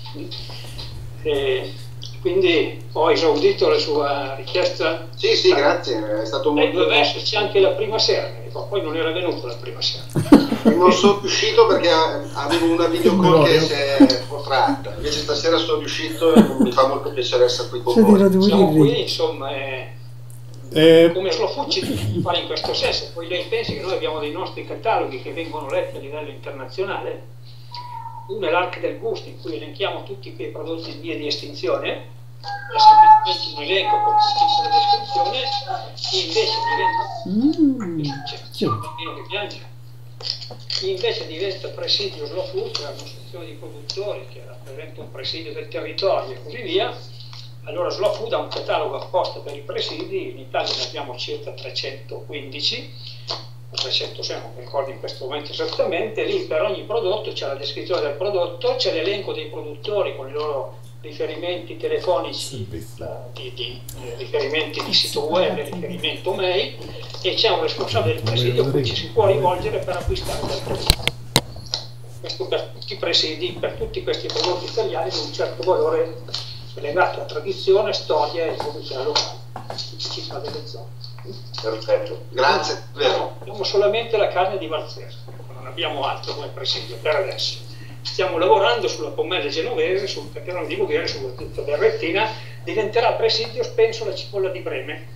E quindi ho esaudito la sua richiesta. Sì, sì, grazie, è stato molto... E doveva esserci anche la prima sera, poi non era venuto la prima sera. Non sono riuscito perché avevo una videocall che si è protratta, invece stasera sono riuscito e mi fa molto piacere essere qui con voi. Siamo qui, insomma, è... Eh... come Slow Food ci deve fare in questo senso. Poi lei pensi che noi abbiamo dei nostri cataloghi che vengono letti a livello internazionale. Uno è l'Arca del Gusto, in cui elenchiamo tutti quei prodotti in via di estinzione, è semplicemente un elenco con tutti la descrizione. Chi invece diventa c'è un bambino che piange, chi invece diventa presidio Slow Food, che è un'associazione di produttori che rappresenta un presidio del territorio e così via, allora Slow Food ha un catalogo apposta per i presidi. In Italia ne abbiamo circa trecentoquindici, trecentosei, non mi ricordo in questo momento esattamente. Lì per ogni prodotto c'è la descrizione del prodotto, c'è l'elenco dei produttori con i loro riferimenti telefonici, di, di, di riferimenti di sito web, riferimento mail, e c'è un responsabile del presidio a cui ci si può rivolgere per acquistare del prodotto. Questo per tutti i presidi, per tutti questi prodotti italiani di un certo valore legato a tradizione, storia e produzione locale, tipicità delle zone. Perfetto, grazie. No, abbiamo solamente la carne di Valzese, non abbiamo altro come presidio per adesso. Stiamo lavorando sulla Pomella genovese, sul peperone di Voghera, sulla zucca berrettina. Diventerà presidio, penso, la cipolla di Breme.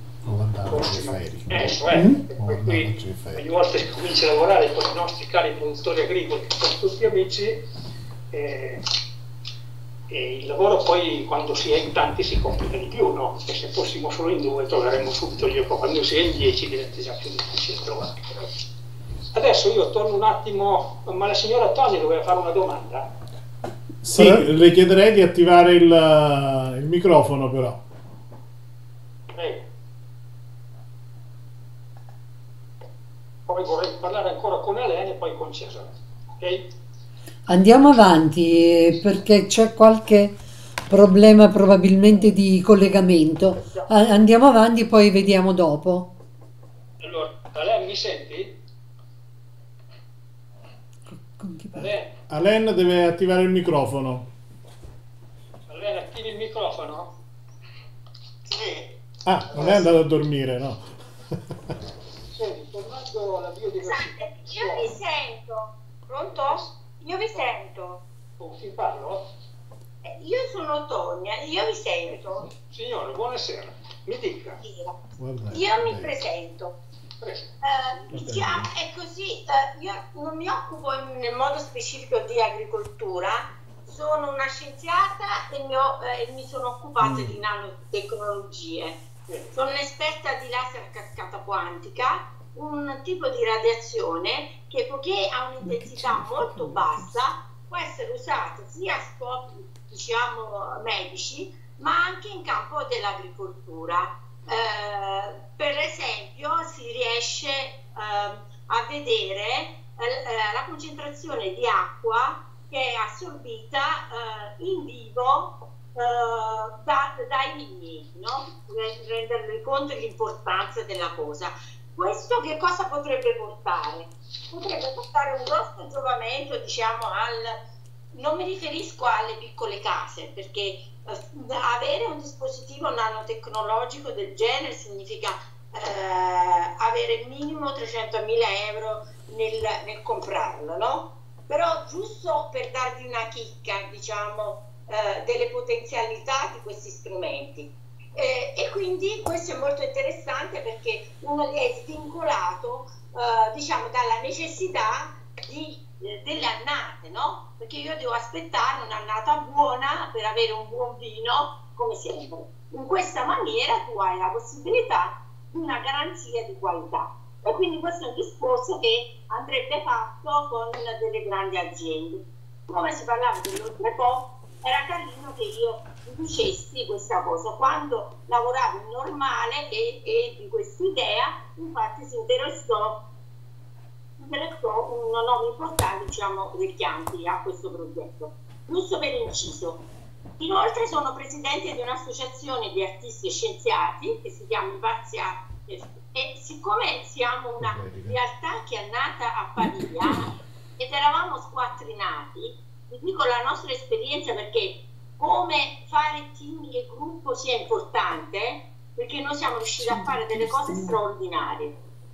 Eh, cioè, mm? Qui ogni volta che cominci a lavorare con i nostri cari produttori agricoli, che sono tutti amici, eh, e il lavoro poi quando si è in tanti si complica di più, no? Perché se fossimo solo in due troveremmo subito gli occhi, quando si è in dieci diventa già più difficile trovare. Adesso io torno un attimo, ma la signora Toni doveva fare una domanda. Sì, le chiederei di attivare il, il microfono però. Prego. Poi vorrei parlare ancora con Elena e poi con Cesare, ok? Andiamo avanti perché c'è qualche problema probabilmente di collegamento. Andiamo avanti, poi vediamo dopo. Allora, Elena, mi senti? Con chi parla? Alen, Alen deve attivare il microfono. Alen, attivi il microfono? Sì. Ah, non è andato a dormire, no? Senti, tornando alla biodiversità. Io vi sento. Pronto? Io vi sento. Con chi parlo? Eh, Io sono Tonia, io vi sento. Signore, buonasera. Mi dica. Guarda, Io mi lei. presento. Prego. Eh, diciamo, è così, eh, io non mi occupo in, nel modo specifico di agricoltura, sono una scienziata e mi, ho- eh, mi sono occupata di nanotecnologie. Sono un'esperta di laser a cascata quantica, un tipo di radiazione che, poiché ha un'intensità molto bassa, può essere usata sia a scopi, diciamo, medici, ma anche in campo dell'agricoltura. Eh, per esempio, si riesce eh, a vedere eh, la concentrazione di acqua che è assorbita eh, in vivo eh, da- dai vigneti, no? Per rendervi conto dell'importanza della cosa. Questo che cosa potrebbe portare? Potrebbe portare un grosso giovamento, diciamo, al... Non mi riferisco alle piccole case, perché eh, avere un dispositivo nanotecnologico del genere significa eh, avere minimo trecentomila euro nel, nel comprarlo, no? Però giusto per darvi una chicca, diciamo, eh, delle potenzialità di questi strumenti. Eh, e quindi questo è molto interessante perché uno è svincolato, eh, diciamo, dalla necessità di, eh, delle annate, no? Perché io devo aspettare un'annata buona per avere un buon vino, come sempre. In questa maniera tu hai la possibilità di una garanzia di qualità. E quindi questo è un discorso che andrebbe fatto con delle grandi aziende. Come si parlava dell'oltrepo, era carino che io dicessi questa cosa. Quando lavoravo in normale e, e di questa idea, infatti si interessò, si interessò un nome importante, diciamo, del Chianti a questo progetto. Giusto per inciso. Inoltre sono presidente di un'associazione di artisti e scienziati che si chiama Ipazia, e siccome siamo una realtà che è nata a Pavia ed eravamo squattrinati, vi dico la nostra esperienza perché come fare team e gruppo sia importante, perché noi siamo riusciti a fare delle cose straordinarie.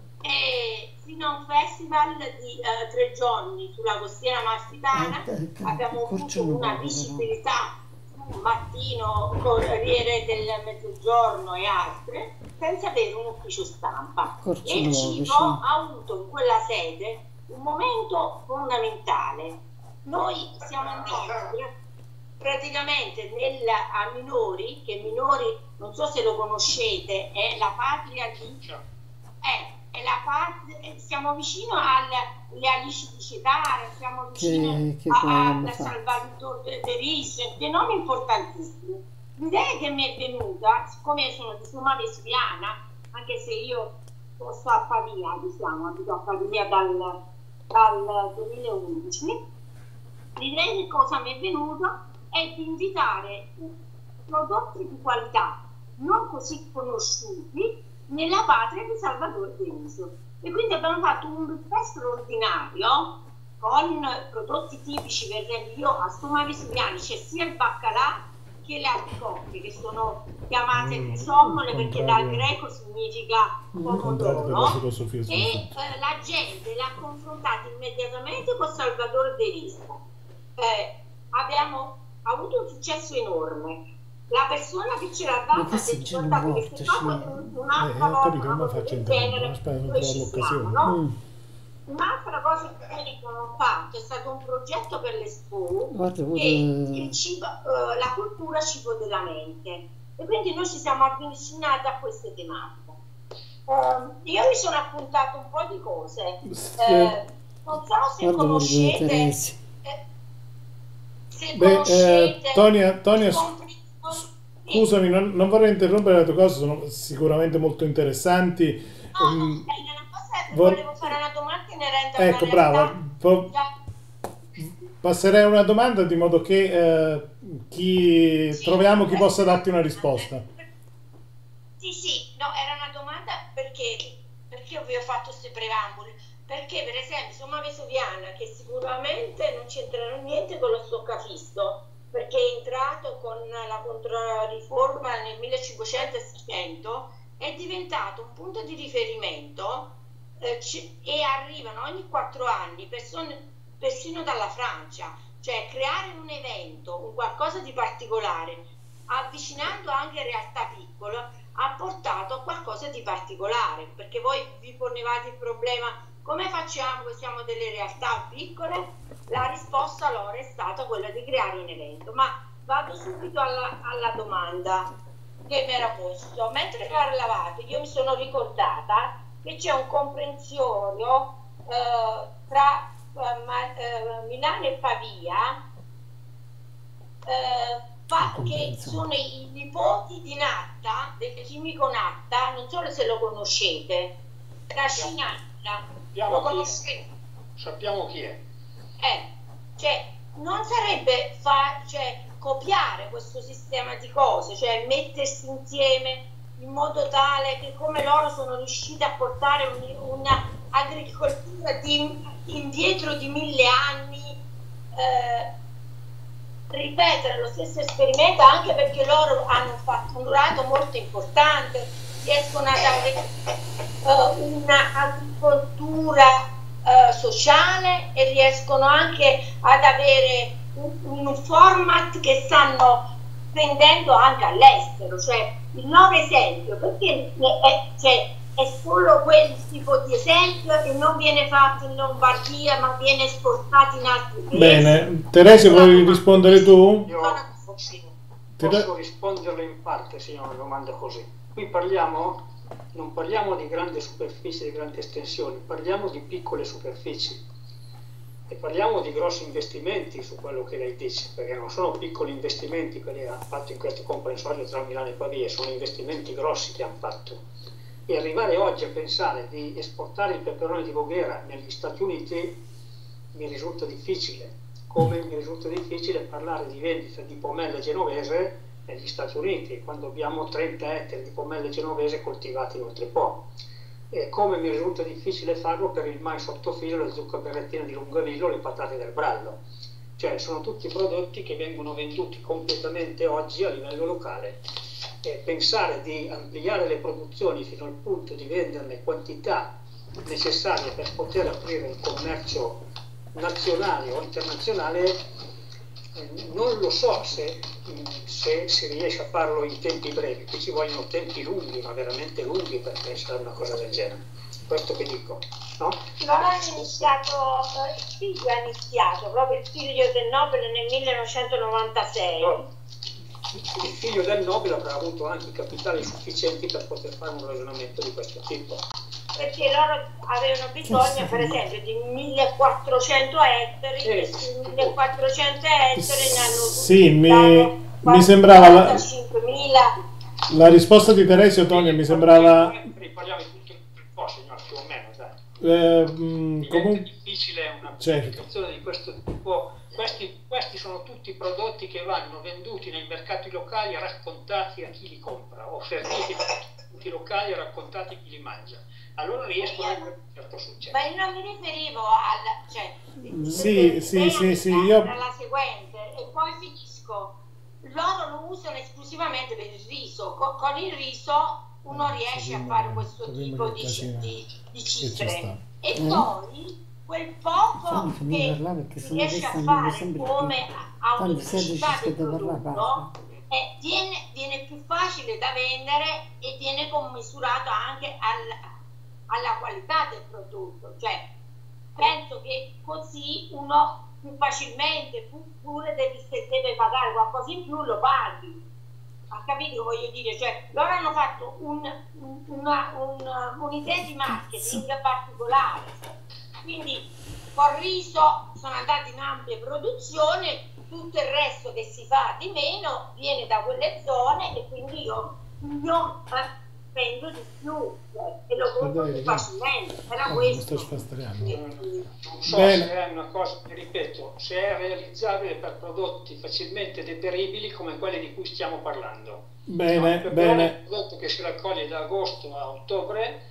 E fino a un festival di uh, tre giorni sulla costiera amalfitana abbiamo avuto una visibilità sul Mattino, Corriere del Mezzogiorno e altre, senza avere un ufficio stampa. E il cibo ha avuto in quella sede un momento fondamentale. Noi siamo andati praticamente nel, a Minori, che Minori, non so se lo conoscete, è la patria di... È, è la patria, siamo vicino alle Alici di Cetara, siamo vicino Che, che a, a fa? Salvatore de Ris, dei nomi importantissimi. L'idea che mi è venuta, siccome sono di Suma Vespiana, anche se io sto a Pavia, diciamo, abito a Pavia dal, dal duemilaundici, l'idea che cosa mi è venuta è di invitare prodotti di qualità non così conosciuti nella patria di Salvatore De Riso. E quindi abbiamo fatto un buffet straordinario con prodotti tipici, per esempio io a Suma Vespiana c'è sia il baccalà che le albicocche, che sono chiamate Mm, sommole il perché contrario- dal greco significa il contrario della pomodoro, filosofia sul e tutto. eh, la gente l'ha confrontato immediatamente con Salvatore De Riso. Eh, abbiamo avuto un successo enorme. La persona che ce l'ha Ma data che si è si ricordata che morto, se fatto sì. un- Eh, un'altra ho volta capito, una ma cosa faccio del entrare, genere, aspetta, non noi trovo ci siamo, l'occasione. no? Mm. Un'altra cosa che ho fatto è stato un progetto per l'Expo Guarda, guarda. che il cibo, eh, la cultura cibo della mente, e quindi noi ci siamo avvicinati a queste tematiche. Eh, io mi sono appuntato un po' di cose, eh, non so se Guarda, conoscete, Teresi. eh, se Beh, eh, conoscete Tonia, Tonia, i s- compri- scusami, non, non vorrei interrompere le tue cose, sono sicuramente molto interessanti. No, Mm, no, è una cosa, vor- volevo fare una domanda inerente a una Ecco, brava. realtà Po- già- passerei a una domanda di modo che eh, chi Sì. troviamo chi possa darti una risposta. Sì, sì, no, era una domanda perché, perché io vi ho fatto questi preamboli. perché per esempio somma vesuviana, che sicuramente non c'entrano niente con lo stoccafisso, perché è entrato con la controriforma nel millecinquecento e seicento, è diventato un punto di riferimento eh, e arrivano ogni quattro anni persone persino dalla Francia, cioè creare un evento, un qualcosa di particolare, avvicinando anche realtà piccole, ha portato a qualcosa di particolare, perché voi vi ponevate il problema come facciamo che siamo delle realtà piccole? La risposta loro è stata quella di creare un evento, ma vado subito alla, alla domanda che mi era posto. Mentre parlavate io mi sono ricordata che c'è un comprensorio eh, tra Uh, Milano e Pavia, uh, pa- che sono i nipoti di Natta, del chimico Natta, non so se lo conoscete, Cascinatta, lo conoscete? Sappiamo chi è. Eh, cioè, non sarebbe fa- cioè, copiare questo sistema di cose, cioè mettersi insieme in modo tale che come loro sono riusciti a portare un, una agricoltura di indietro di mille anni, eh, ripetere lo stesso esperimento, anche perché loro hanno fatto un lato molto importante, riescono ad avere uh, un'agricoltura uh, sociale e riescono anche ad avere un, un format che stanno prendendo anche all'estero, cioè il loro esempio, perché è, cioè, è solo quel tipo di esempio e non viene fatto in Lombardia ma viene esportato in altri paesi. Bene, Teresa, vuoi rispondere tu? Io posso risponderle in parte, se è una domanda così. Qui parliamo, non parliamo di grandi superfici, di grandi estensioni, parliamo di piccole superfici e parliamo di grossi investimenti su quello che lei dice, perché non sono piccoli investimenti che lei ha fatto in questo comprensorio tra Milano e Pavia, sono investimenti grossi che hanno fatto. E arrivare oggi a pensare di esportare il peperone di Voghera negli Stati Uniti mi risulta difficile, come mi risulta difficile parlare di vendita di pomelle genovese negli Stati Uniti, quando abbiamo trenta ettari di pomelle genovese coltivati in Oltrepò. E come mi risulta difficile farlo per il mais sottofilo, le zucche berrettine di Lungavillo, le patate del Brallo. Cioè sono tutti prodotti che vengono venduti completamente oggi a livello locale. E pensare di ampliare le produzioni fino al punto di venderne quantità necessarie per poter aprire il commercio nazionale o internazionale, eh, non lo so se, se si riesce a farlo in tempi brevi. Qui ci vogliono tempi lunghi, ma veramente lunghi, per pensare a una cosa del genere. Questo che dico, no? Non hanno iniziato, il figlio ha iniziato, proprio il figlio del Nobel nel millenovecentonovantasei. No. Il figlio del Nobel avrà avuto anche i capitali sufficienti per poter fare un ragionamento di questo tipo. Perché loro avevano bisogno, per esempio, di millequattrocento ettari, Sì. e su millequattrocento ettari ne hanno Sì, mi, mi sembrava la, la risposta di Teresa, Tonio, mi sembrava... Parliamo di tutto il po', signor, più o meno, dai. Eh, mh, comunque... È difficile una certo. presentazione di questo tipo. Questi, questi sono tutti prodotti che vanno venduti nei mercati locali e raccontati a chi li compra, o serviti nei mercati locali e raccontati a chi li mangia. Allora riescono a avere un certo successo. Ma io non mi riferivo al... Cioè, sì, sì, sì, sì, io... Era la seguente, e poi finisco. Loro lo usano esclusivamente per il riso. Con, con il riso uno riesce a fare questo tipo di, di, di cifre. E poi... quel poco che si riesce a fare come autosufficiente il prodotto eh, viene, viene più facile da vendere e viene commisurato anche al, alla qualità del prodotto. Cioè, penso che così uno più facilmente, pure devi, se deve pagare qualcosa in più, lo paghi. Ha capito che voglio dire? Cioè, loro hanno fatto un, una, un, un'idea di marketing particolare. Quindi col riso sono andati in ampia produzione, tutto il resto che si fa di meno viene da quelle zone e quindi io, io spendo di più e lo compro più facilmente. Era questo. Non so se è una cosa, ripeto, se è realizzabile per prodotti facilmente deperibili come quelli di cui stiamo parlando. Bene, no, bene. Un prodotto che si raccoglie da agosto a ottobre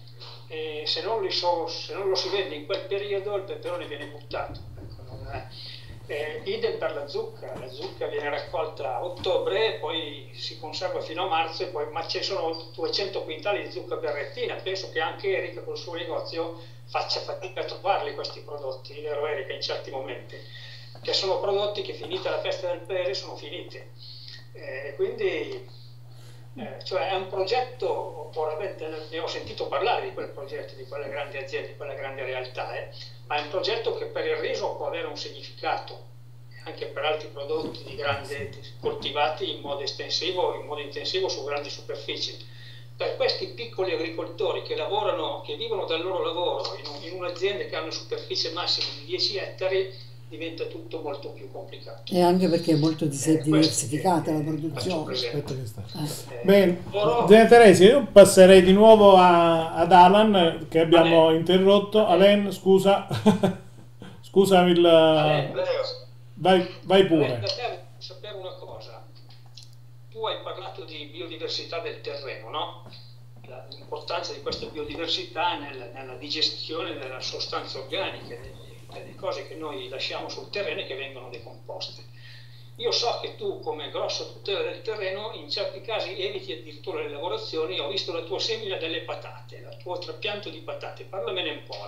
e se non, li so, se non lo si vende in quel periodo il peperone viene buttato. Ecco, non è, eh, idem per la zucca, la zucca viene raccolta a ottobre, poi si conserva fino a marzo, e poi, ma ci sono duecento quintali di zucca berrettina. Penso che anche Erika col suo negozio faccia fatica a trovarli questi prodotti, vero Erika, in certi momenti, che sono prodotti che finita la festa del pere sono finiti, eh, quindi eh, cioè è un progetto, ora ne ho sentito parlare di quel progetto, di quelle grandi aziende, di quelle grandi realtà, eh, ma è un progetto che per il riso può avere un significato anche per altri prodotti di grande, coltivati in modo estensivo, in modo intensivo su grandi superfici. Per questi piccoli agricoltori che lavorano, che vivono dal loro lavoro in, un, in un'azienda che ha una superficie massima di dieci ettari, diventa tutto molto più complicato. E anche perché è molto dis- diversificata la produzione. Aspetta che sta. Eh. Bene, Gina Teresa, io passerei di nuovo a, ad Alan, che abbiamo Alain. interrotto. Alain, scusa. Scusami il... Alain, vai, vai pure. Alain, da te sapere una cosa. Tu hai parlato di biodiversità del terreno, no? L'importanza di questa biodiversità nel, nella digestione della sostanza organica, delle cose che noi lasciamo sul terreno e che vengono decomposte. Io so che tu, come grossa tutela del terreno, in certi casi eviti addirittura le lavorazioni. Ho visto la tua semina delle patate, il tuo trapianto di patate, parlamene un po'.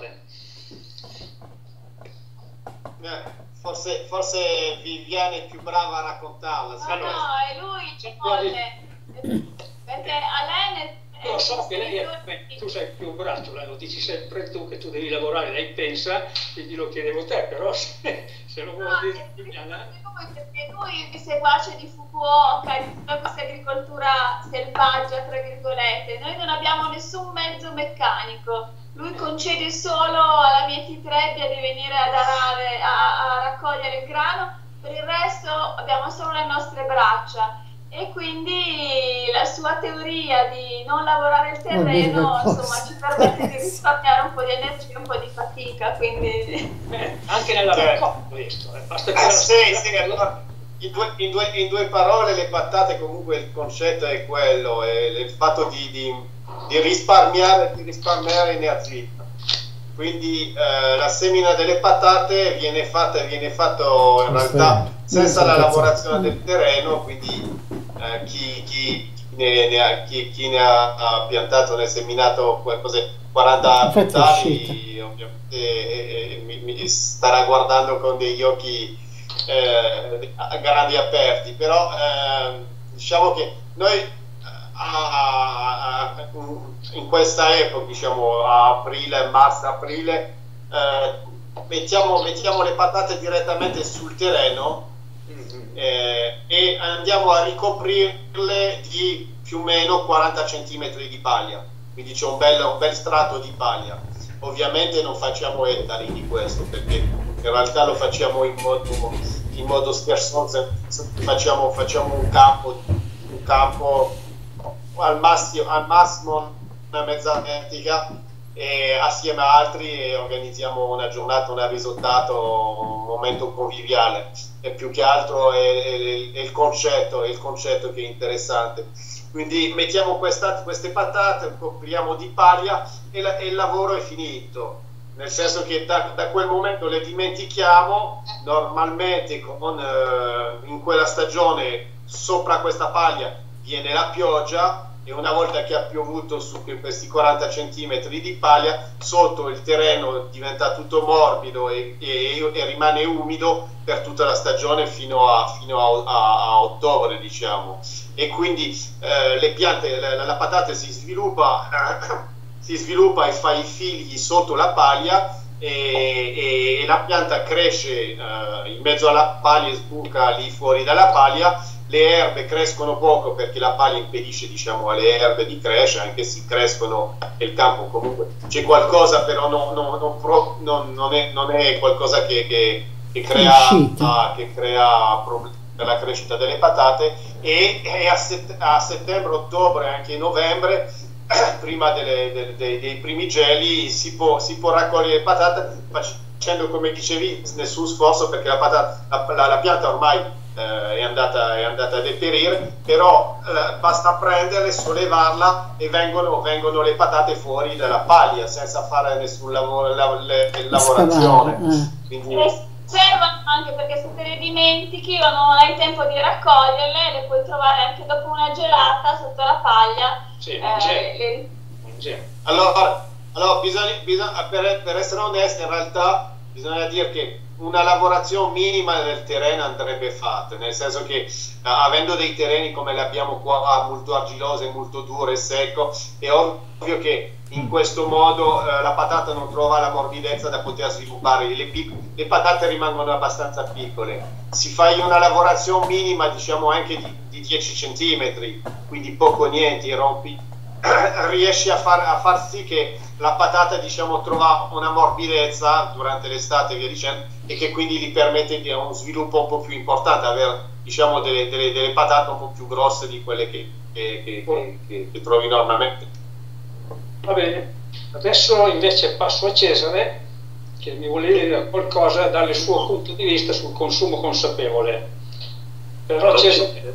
Eh, forse, forse Viviane è più brava a raccontarla. No, no, è lui ci vuole, perché Alain è... Io so che lei è, tu sei più bravo, lo dici sempre tu che tu devi lavorare, lei pensa, quindi lo chiedevo te, però se, se lo vuoi no, dire Viviana... Lui, perché lui è seguace di Fukuoka, di tutta questa agricoltura selvaggia, tra virgolette. Noi non abbiamo nessun mezzo meccanico. Lui concede solo alla mietitrebbia di venire ad arare, a, a raccogliere il grano, per il resto abbiamo solo le nostre braccia. E quindi la sua teoria di non lavorare il terreno, insomma, ci permette di risparmiare un po' di energia e un po' di fatica, quindi... Eh, anche nella raccolta questo, eh. Basta che Ah, la sì, sì, allora, in, due, in, due, in due parole le patate, comunque il concetto è quello, è il fatto di, di, di, risparmiare, di risparmiare energia. Quindi eh, la semina delle patate viene fatta viene fatto in realtà senza la lavorazione del terreno, quindi eh, chi, chi, ne, ne ha, chi, chi ne ha, ha piantato, ne ha seminato quaranta quintali, ovviamente eh, eh, mi, mi starà guardando con degli occhi eh, grandi aperti, però eh, diciamo che noi a, a, in questa epoca, diciamo a aprile, marzo-aprile, eh, mettiamo, mettiamo le patate direttamente sul terreno eh, e andiamo a ricoprirle di più o meno quaranta centimetri di paglia, quindi c'è un bel, un bel strato di paglia. Ovviamente non facciamo ettari di questo, perché in realtà lo facciamo in modo, in modo scherzoso, facciamo, facciamo un campo, un campo al massimo, al massimo una mezza vertica, e assieme a altri e organizziamo una giornata, una risottato, un momento conviviale, e più che altro è, è, è il concetto, è il concetto che è interessante. Quindi mettiamo questa, queste patate, copriamo di paglia e, la, e il lavoro è finito, nel senso che da, da quel momento le dimentichiamo. Normalmente con, eh, in quella stagione sopra questa paglia viene la pioggia, e una volta che ha piovuto su questi quaranta centimetri di paglia, sotto il terreno diventa tutto morbido e, e, e rimane umido per tutta la stagione fino a, fino a, a, a ottobre, diciamo. E quindi eh, le piante, la, la patata si sviluppa, si sviluppa e fa i figli sotto la paglia, e, e, e la pianta cresce eh, in mezzo alla paglia e sbuca lì fuori dalla paglia. Le erbe crescono poco perché la paglia impedisce, diciamo, alle erbe di crescere, anche se crescono nel campo comunque c'è qualcosa, però no, no, no, pro, no, non, è, non è qualcosa che, che, che crea, ah, che crea problemi per la crescita delle patate. E, e a, set, a settembre, ottobre, anche novembre, prima delle, delle, dei, dei primi geli, si può, si può raccogliere le patate facendo, come dicevi, nessun sforzo, perché la, patata, la, la, la pianta ormai eh, è, andata, è andata a deperire, però eh, basta prenderle, sollevarla e vengono, vengono le patate fuori dalla paglia senza fare nessun lavoro, la, le, lavorazione. Eh. Quindi, servono anche perché se te le dimentichi o non hai tempo di raccoglierle, le puoi trovare anche dopo una gelata sotto la paglia. Sì, eh, non c'è. le... Non c'è. allora, allora bisogna, bisogna, per, per essere onesti, in realtà bisogna dire che una lavorazione minima del terreno andrebbe fatta, nel senso che eh, avendo dei terreni come li abbiamo qua, molto argilose, molto dure e secco, è ovvio che in questo modo eh, la patata non trova la morbidezza da poter sviluppare, le, le patate rimangono abbastanza piccole. Si fa una lavorazione minima, diciamo anche di, di dieci centimetri, quindi poco niente, rompi, riesci a far, a far sì che la patata, diciamo, trova una morbidezza durante l'estate e via dicendo, e che quindi gli permette di un sviluppo un po' più importante, avere, diciamo, delle, delle, delle patate un po' più grosse di quelle che, che, che, che, che, che trovi normalmente. Va bene, adesso invece passo a Cesare che mi voleva dire qualcosa dal suo punto di vista sul consumo consapevole. Però Cesare,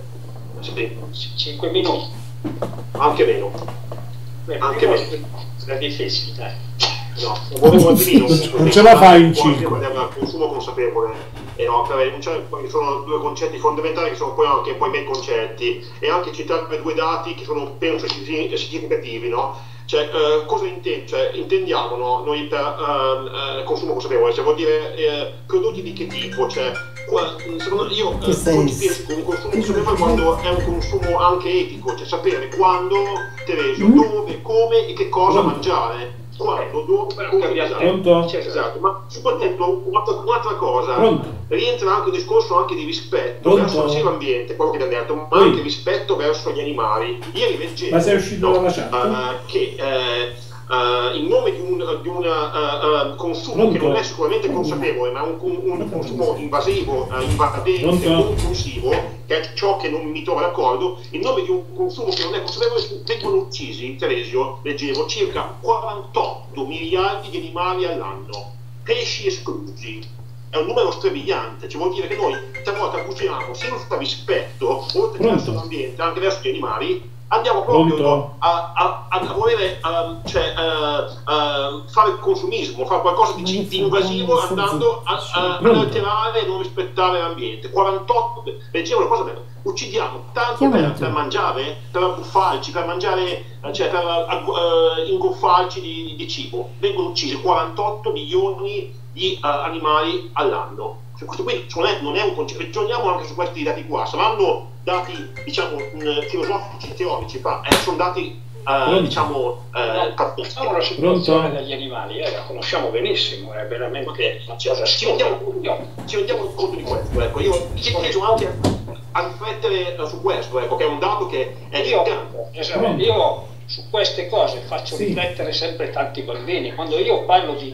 cinque minuti. Anche meno. Beh, Anche meno. È difficile, dai. No, volevo un attimino, non ce la fai in cinque. Il consumo consapevole e no, cioè, sono due concetti fondamentali che sono poi anche poi bei concetti, e anche citare due dati che sono penso significativi, no? Cioè, eh, cosa intend- cioè, intendiamo, no, noi per eh, eh, consumo consapevole? Cioè, vuol dire eh, prodotti di che tipo? Cioè, qua, secondo io eh, penso che un consumo consapevole quando è un consumo anche etico, cioè sapere quando, Teresio, mm. dove, come e che cosa mm. mangiare. Quando, dove, come, esatto. Cioè, esatto. Ma soprattutto un'altra, un'altra cosa, Pronto? rientra anche un discorso anche di rispetto Pronto? verso sia l'ambiente, quello che abbiamo detto, ma Poi. anche rispetto verso gli animali. Ieri leggevo ma sei uscito no, dalla chat? Uh, che uh, Uh, in nome di un di una, uh, uh, consumo Pronto? che non è sicuramente consapevole, ma un, un, un consumo invasivo, uh, invadente, compulsivo, che è ciò che non mi trova d'accordo, in nome di un consumo che non è consapevole, vengono uccisi, Teresio, leggevo, circa quarantotto miliardi di animali all'anno, pesci esclusi. È un numero strabiliante, cioè vuol dire che noi talvolta cuciniamo senza rispetto, oltre che verso l'ambiente, anche verso gli animali. Andiamo proprio a, a, a, a volere um, cioè, uh, uh, fare il consumismo, fare qualcosa di, di invasivo, andando a, a, ad alterare e non rispettare l'ambiente. quarantotto, leggevo una cosa, per, uccidiamo tanto per, per mangiare, per abbuffarci, per mangiare, cioè per uh, ingolfarci di, di cibo. Vengono uccisi quarantotto milioni di uh, animali all'anno. Cioè, questo qui non è, non è un concetto, ragioniamo anche su questi dati qua, saranno dati, diciamo, mh, filosofici, teorici, ma eh, sono dati, uh, diciamo, eh, conosciamo la situazione degli animali, eh, la conosciamo benissimo, è veramente una cosa ci rendiamo, ci rendiamo conto di questo, ecco, io ci chiedo anche a riflettere su questo, ecco, che è un dato che è io, esatto, io su queste cose faccio sì. riflettere sempre tanti bambini. Quando io parlo di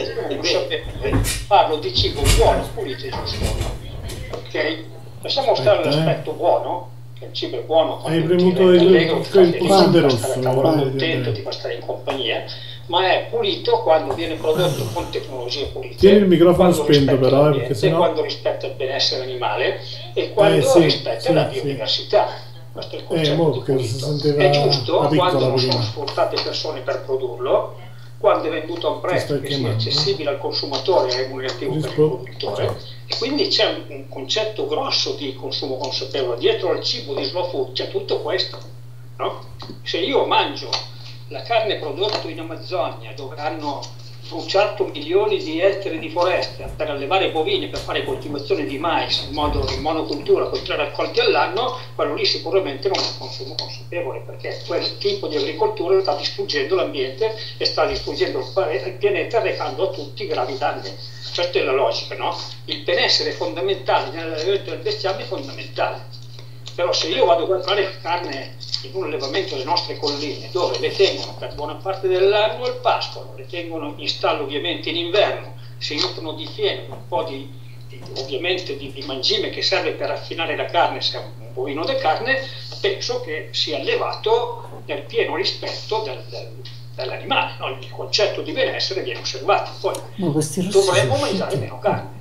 parlo di cibo buono, pulito e giusto, ok? Lasciamo stare l'aspetto eh. buono, che il cibo è buono, hai premuto il, il, il pulsante rosso, contento, ti fa stare in compagnia, ma è pulito quando viene prodotto con tecnologie pulite. Tieni il microfono spento però, eh, perché sennò... quando rispetta il benessere animale e quando eh, sì, rispetta sì, la biodiversità. Sì. Questo è il concetto eh, di è giusto quando non sono sfruttate persone per produrlo, quando è venduto a un prezzo che sia accessibile al consumatore e remunerativo per il produttore, e quindi c'è un, un concetto grosso di consumo consapevole. Dietro al cibo di slow food c'è tutto questo, no? Se io mangio la carne prodotta in Amazzonia, dove hanno bruciato milioni di ettari di foresta per allevare bovini, per fare coltivazione di mais in modo in monocultura con tre raccolti all'anno, quello lì sicuramente non è un consumo consapevole, perché quel tipo di agricoltura sta distruggendo l'ambiente e sta distruggendo il pianeta, recando a tutti gravi danni. Questa è la logica, no? Il benessere fondamentale nell'allevamento del bestiame è fondamentale, però se io vado a comprare carne in un allevamento delle nostre colline, dove le tengono per buona parte dell'anno al pascolo, le tengono in stallo ovviamente in inverno, si nutrono di fieno, un po' di, di ovviamente di, di mangime che serve per raffinare la carne se è un, un bovino di carne, penso che sia allevato nel pieno rispetto del, del, dell'animale, no? Il concetto di benessere viene osservato, poi dovremmo mangiare meno carne.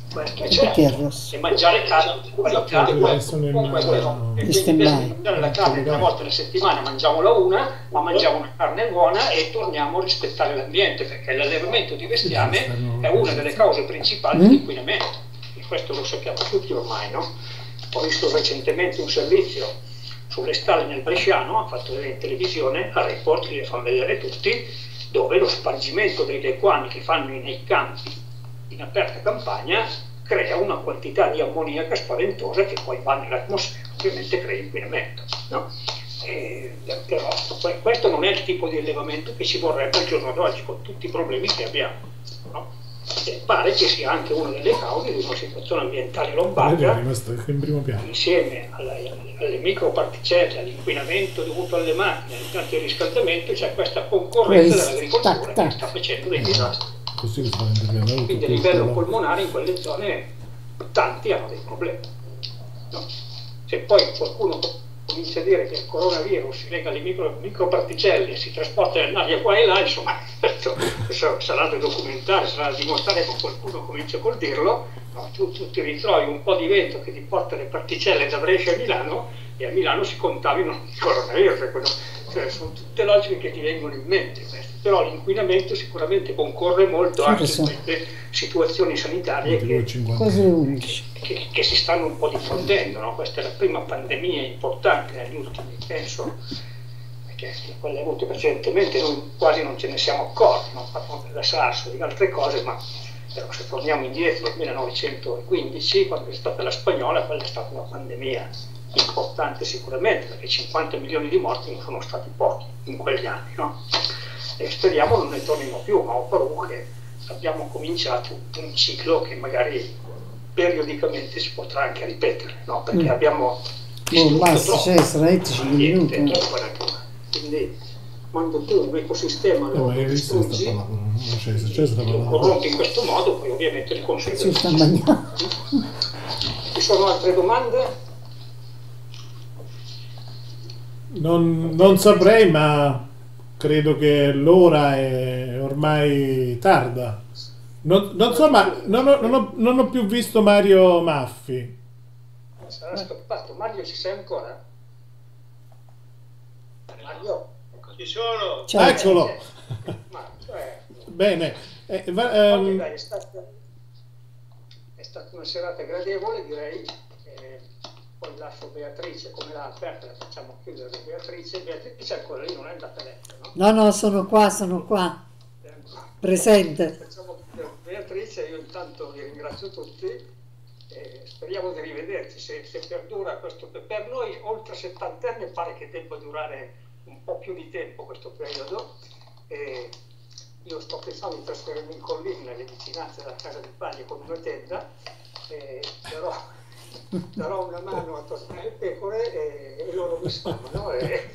questo è Perché è certo, rosso? e mangiare carne di qualità, Sì, questo, sono in- questo, e quindi invece di stand-by. mangiare la carne tre volte alla settimana mangiamola una, ma mangiamo una carne buona e torniamo a rispettare l'ambiente, perché l'allevamento di bestiame è una delle cause principali Mm? dell'inquinamento, e questo lo sappiamo tutti ormai, no? Ho visto recentemente un servizio sulle stalle nel Bresciano, ha fatto vedere in televisione, a report li fanno vedere tutti, dove lo spargimento degli equani che fanno nei campi in aperta campagna crea una quantità di ammoniaca spaventosa che poi va nell'atmosfera, ovviamente crea inquinamento, no? E, però questo non è il tipo di allevamento che ci vorrebbe al giorno d'oggi, con tutti i problemi che abbiamo, no? E pare che sia anche una delle cause di una situazione ambientale Vedi, è lombarda, rimasto in primo piano. insieme alla- alle microparticelle, all'inquinamento dovuto alle macchine, agli impianti di riscaldamento, c'è questa concorrenza Questo, dell'agricoltura tac, che tac. sta facendo dei disastri. Così che sta intervenendo Quindi a tutto livello questo- polmonare in quelle zone tanti hanno dei problemi, no? Se poi qualcuno comincia a dire che il coronavirus si lega alle micro, microparticelle e si trasporta nell'aria qua e là, insomma, questo sarà da documentare, sarà da dimostrare, che qualcuno comincia col dirlo, no? tu, tu ti ritrovi un po' di vento che ti porta le particelle da Brescia a Milano e a Milano si contaminano il coronavirus, quello- cioè, sono tutte logiche che ti vengono in mente queste. Però l'inquinamento sicuramente concorre molto Sì, anche lo so. in queste situazioni sanitarie che, Quasi undici. che, che si stanno un po' diffondendo, no? Questa è la prima pandemia importante negli ultimi, penso, perché quelle avute precedentemente noi quasi non ce ne siamo accorti, non parliamo della SARS o di altre cose, ma però se torniamo indietro nel millenovecentoquindici, quando è stata la spagnola, quella è stata una pandemia importante sicuramente, perché cinquanta milioni di morti non sono stati pochi in quegli anni, no? E speriamo non ne tornino più, ma ho paura che abbiamo cominciato un ciclo che magari periodicamente si potrà anche ripetere, no? Perché Mm. abbiamo Oh, distrutto basta, troppo Cesare, metti cinque l'ambiente, minuti. troppa natura. Quindi quando tu un ecosistema Eh, lo ma hai visto che sta distruggi, parlando? Non c'è, c'è sta lo parlando. corrompi in questo modo, poi ovviamente le Si conseguenze. sta bagnando. Ci sono altre domande? Non, non saprei, ma credo che l'ora è ormai tarda. Non, non so, ma non ho, non ho- non ho più visto Mario Maffi. Sarà scappato. Mario, ci sei ancora? Mario? Ci sono. Ciao. Eccolo. Ma, cioè, Bene. Eh, va- oggi, ehm, dai, è, stata, è stata una serata gradevole, direi. Eh, poi lascio Beatrice, come l'ha aperta, la facciamo chiudere Beatrice. Beatrice è ancora lì, non è andata a letto, no? No, no, sono qua, sono qua. È ancora- Presente. Facciamo chiudere Beatrice, io intanto vi ringrazio tutti e speriamo di rivederci. Se, se perdura questo, per noi oltre settantenne pare che debba durare un po' più di tempo questo periodo. E io sto pensando di trasferirmi in collina, nelle vicinanze della casa di Paglia con una tenda, e darò, darò una mano a tornare le pecore e, e loro mi stavano. E...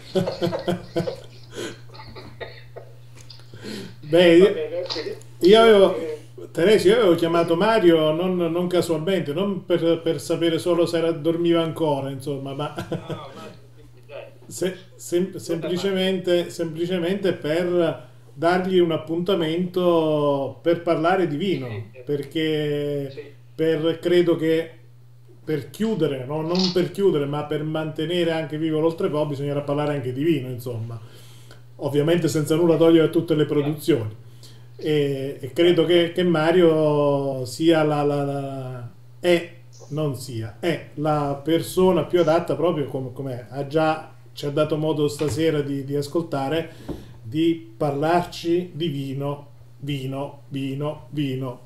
beh, Va io, bene, quindi, io avevo, eh, Teresio, io avevo chiamato Mario non, non casualmente, non per, per sapere solo se era, dormiva ancora, insomma, ma no, ma, quindi, dai. se- sem- semplicemente, semplicemente per dargli un appuntamento per parlare di vino, perché Sì. per, credo che per chiudere, no? Non per chiudere, ma per mantenere anche vivo l'Oltrepo bisognerà parlare anche di vino, insomma, ovviamente senza nulla togliere a tutte le produzioni. E, e credo che, che Mario sia la, la, la è, non sia, è la persona più adatta, proprio come, come ha già ci ha dato modo stasera di, di ascoltare, di parlarci di vino, vino, vino, vino.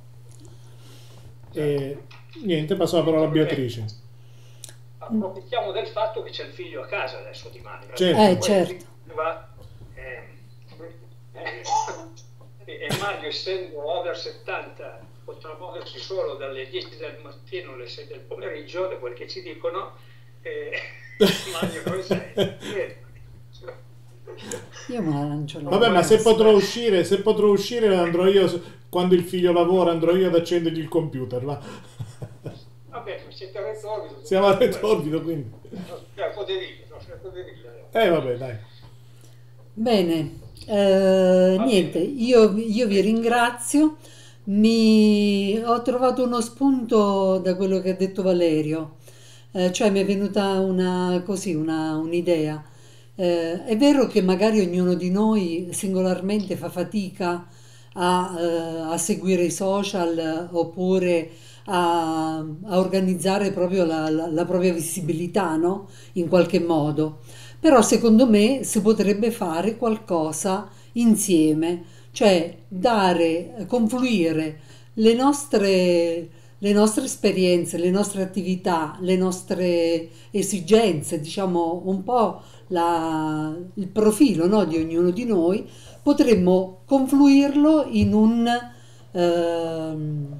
E niente, passo la parola a Beatrice. Approfittiamo del fatto che c'è il figlio a casa adesso di Mario. Certo. Eh, certo. Va, eh, eh, e Mario, essendo over settanta, potrà muoversi solo dalle dieci del mattino alle sei del pomeriggio, da quel che ci dicono. Eh, Mario, come sei? Eh, Io me la lancio là. Vabbè, ma se potrò uscire, se potrò uscire andrò io, quando il figlio lavora, andrò io ad accendergli il computer, va. Vabbè, ma siete a retorno. Siamo a retorno, quindi. È un po' di righe, no? È un po' di righe. Eh, vabbè, dai. Bene, eh, niente, io, io vi ringrazio mi ho trovato uno spunto da quello che ha detto Valerio, eh, cioè mi è venuta una, così, una, un'idea. Eh, è vero che magari ognuno di noi singolarmente fa fatica a, eh, a seguire i social oppure a, a organizzare proprio la, la, la propria visibilità, no? In qualche modo. Però secondo me si potrebbe fare qualcosa insieme, cioè dare, confluire le nostre, le nostre esperienze, le nostre attività, le nostre esigenze, diciamo un po' la, il profilo, no, di ognuno di noi, potremmo confluirlo in un, eh,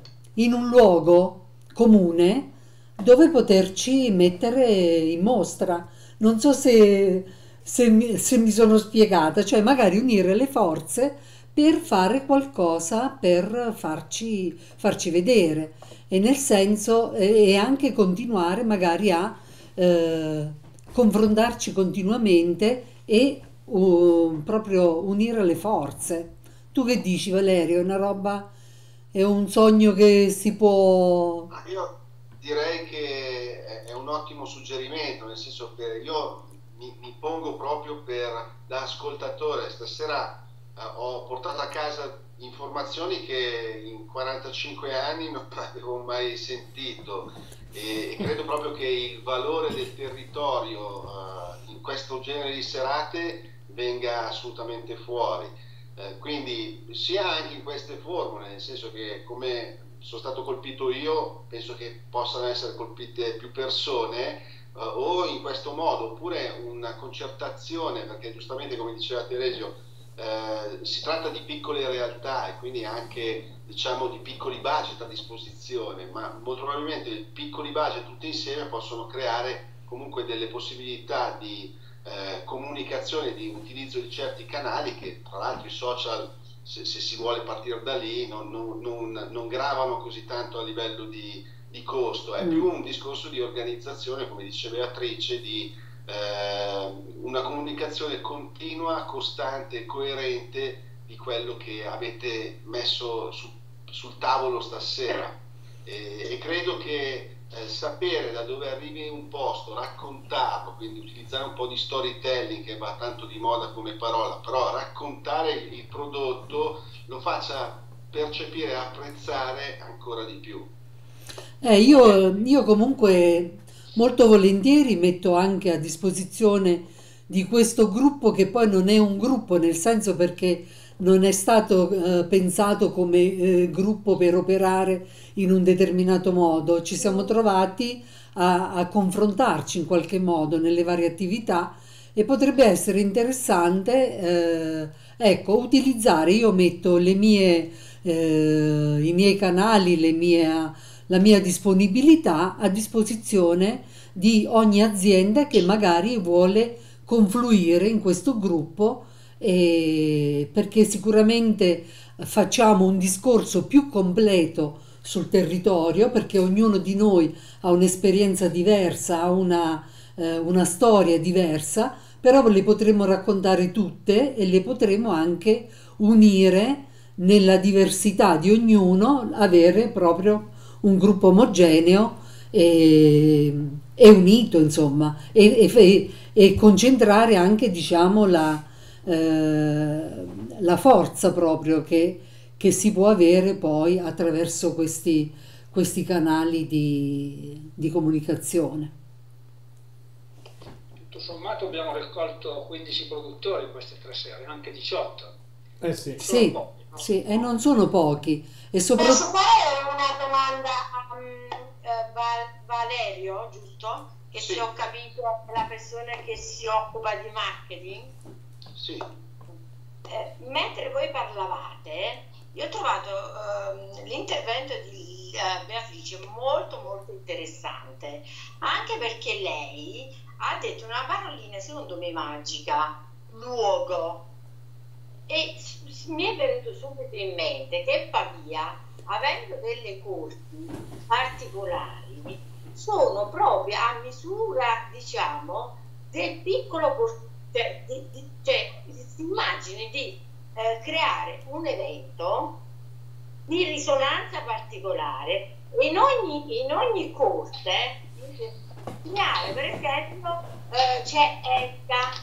in un luogo comune dove poterci mettere in mostra. Non so se, se, mi, se mi sono spiegata, cioè magari unire le forze per fare qualcosa per farci, farci vedere e nel senso e, e anche continuare magari a eh, confrontarci continuamente e uh, proprio unire le forze. Tu che dici, Valerio? È una roba, è un sogno che si può... Io direi che è un ottimo suggerimento, nel senso che io mi, mi pongo proprio per da ascoltatore. Stasera eh, ho portato a casa informazioni che in quarantacinque anni non avevo mai sentito e, e credo proprio che il valore del territorio eh, in questo genere di serate venga assolutamente fuori. Eh, quindi sia anche in queste formule, nel senso che come sono stato colpito io, penso che possano essere colpite più persone uh, o in questo modo, oppure una concertazione, perché giustamente come diceva Teresio uh, si tratta di piccole realtà e quindi anche diciamo di piccoli budget a disposizione, ma molto probabilmente i piccoli budget tutti insieme possono creare comunque delle possibilità di uh, comunicazione, di utilizzo di certi canali che tra l'altro i social, Se, se si vuole partire da lì, non, non, non, non gravano così tanto a livello di, di costo, è più un discorso di organizzazione, come dice Beatrice, di eh, una comunicazione continua, costante e coerente di quello che avete messo su, sul tavolo stasera. E, e credo che eh, sapere da dove arrivi un posto, raccontarlo, quindi utilizzare un po' di storytelling che va tanto di moda come parola, però raccontare il, il prodotto lo faccia percepire e apprezzare ancora di più. Eh, io, io comunque molto volentieri metto anche a disposizione di questo gruppo, che poi non è un gruppo nel senso perché non è stato eh, pensato come eh, gruppo per operare in un determinato modo. Ci siamo trovati a, a confrontarci in qualche modo nelle varie attività e potrebbe essere interessante eh, ecco, utilizzare, io metto le mie, eh, i miei canali, le mie, la mia disponibilità a disposizione di ogni azienda che magari vuole confluire in questo gruppo, e perché sicuramente facciamo un discorso più completo sul territorio, perché ognuno di noi ha un'esperienza diversa, ha una, eh, una storia diversa, però le potremo raccontare tutte e le potremo anche unire nella diversità di ognuno, avere proprio un gruppo omogeneo e, e unito, insomma, e, e, e concentrare anche, diciamo, la Eh, la forza proprio che, che si può avere poi attraverso questi, questi canali di, di comunicazione. Tutto sommato abbiamo raccolto quindici produttori queste tre sere, anche diciotto. Eh sì, sì, pochi, no? Sì, e non sono pochi. E soprattutto... Posso fare una domanda a um, uh, Val- Valerio, giusto? Che Sì. se ho capito è la persona che si occupa di marketing. Sì. Eh, mentre voi parlavate, io ho trovato ehm, l'intervento di eh, Beatrice molto molto interessante, anche perché lei ha detto una parolina secondo me magica, luogo, e s- mi è venuto subito in mente che Pavia, avendo delle corti particolari, sono proprio a misura, diciamo, del piccolo portale. Cioè, di, di, cioè, si immagini di eh, creare un evento di risonanza particolare. In ogni, in ogni corte segnale, per esempio, eh, c'è Elka,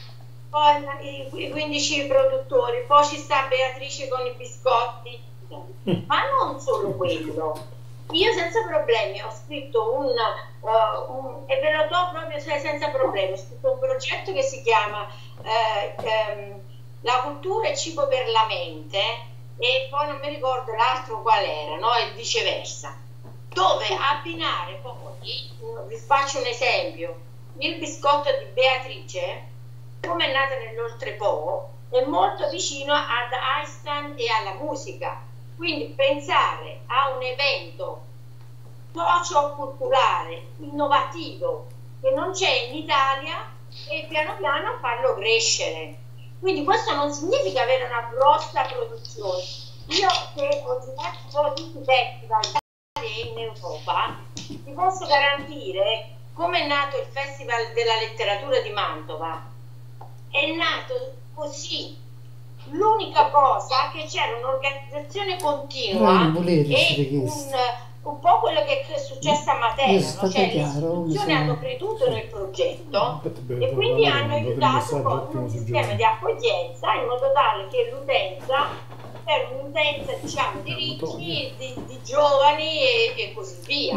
poi i, i quindici produttori, poi ci sta Beatrice con i biscotti, ma non solo quello. Io senza problemi ho scritto un, uh, un e ve lo do proprio senza problemi, ho scritto un progetto che si chiama eh, ehm, La cultura e cibo per la mente, e poi non mi ricordo l'altro qual era, no? E viceversa, dove abbinare poi, vi faccio un esempio, il biscotto di Beatrice, come è nata nell'Oltrepo, è molto vicino ad Einstein e alla musica. Quindi pensare a un evento socio-culturale innovativo che non c'è in Italia e piano piano farlo crescere. Quindi questo non significa avere una grossa produzione. Io che ho girato un po' tutti i festival in Europa, ti posso garantire come è nato il Festival della Letteratura di Mantova. È nato così. L'unica cosa che c'era un'organizzazione continua e un, un po' quello che è successo a Matera, no? Cioè le istituzioni hanno creduto nel progetto e quindi hanno aiutato con un sistema di accoglienza in modo tale che l'utenza è un'utenza, diciamo, di ricchi, di, di giovani e, e così via.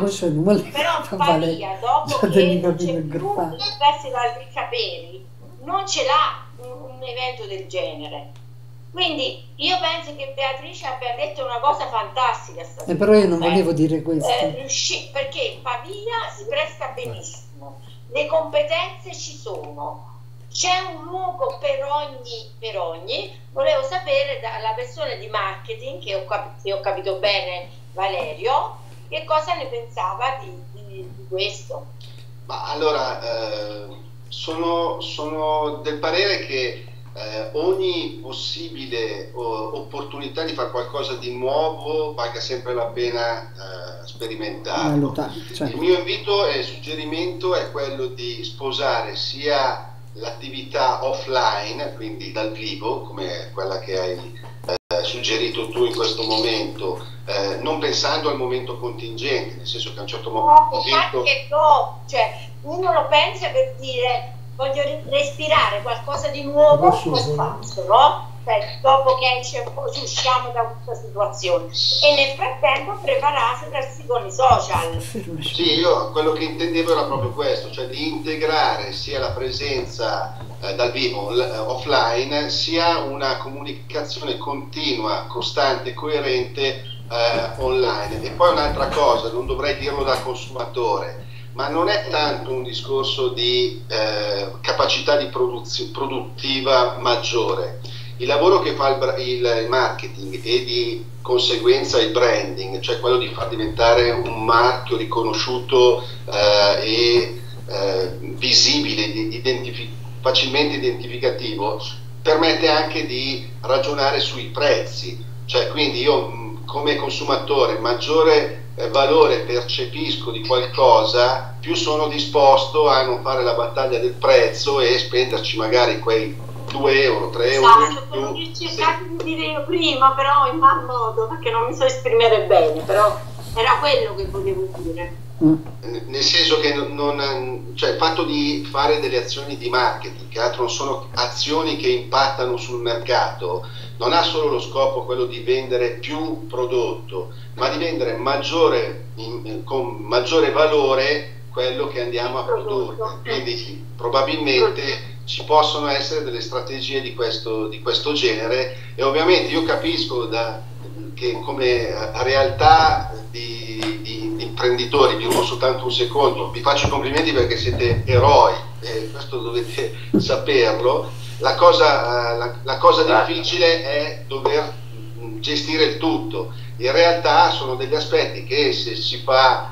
Però Pavia, dopo che non c'è più il Festival di Caperi, non ce l'ha un, un evento del genere. Quindi io penso che Beatrice abbia detto una cosa fantastica stasera. Eh, però io non volevo dire questo. Eh, riusci- perché Pavia si presta benissimo, le competenze ci sono, c'è un luogo per ogni, per ogni. Volevo sapere dalla persona di marketing, che ho, cap- che ho capito bene, Valerio, che cosa ne pensava di, di, di questo. Ma allora, eh, sono, sono del parere che Eh, ogni possibile oh, opportunità di fare qualcosa di nuovo valga sempre la pena eh, sperimentarlo. Cioè. Il mio invito e suggerimento è quello di sposare sia l'attività offline, quindi dal vivo, come quella che hai eh, suggerito tu in questo momento, eh, non pensando al momento contingente, nel senso che a un certo no, momento... Che no, cioè uno lo pensa per dire voglio respirare qualcosa di nuovo, lo faccio, no? Cioè, dopo che esce un po' usciamo da questa situazione e nel frattempo prepararsi con i social. Sì, io quello che intendevo era proprio questo, cioè di integrare sia la presenza eh, dal vivo l- offline, sia una comunicazione continua, costante, coerente eh, online. E poi un'altra cosa, non dovrei dirlo da consumatore, ma non è tanto un discorso di eh, capacità di produzio, produttiva maggiore. Il lavoro che fa il, il marketing e di conseguenza il branding, cioè quello di far diventare un marchio riconosciuto eh, e eh, visibile, identifi- facilmente identificativo, permette anche di ragionare sui prezzi. Cioè, quindi io come consumatore maggiore eh, valore percepisco di qualcosa, più sono disposto a non fare la battaglia del prezzo e spenderci magari quei due euro, tre euro in Esatto, più. come ho cercato di dire io prima, però in mal modo, perché non mi so esprimere bene, però era quello che volevo dire. Nel senso che non, non, cioè il fatto di fare delle azioni di marketing, che altro non sono azioni che impattano sul mercato, non ha solo lo scopo quello di vendere più prodotto, ma di vendere maggiore, in, con maggiore valore quello che andiamo a produrre. Quindi probabilmente ci possono essere delle strategie di questo, di questo genere, e ovviamente io capisco da, che come realtà di, di, di imprenditori, vi rubo soltanto un secondo, vi faccio i complimenti perché siete eroi, e questo dovete saperlo. La cosa, la, la cosa difficile è dover gestire il tutto. In realtà sono degli aspetti che se si fa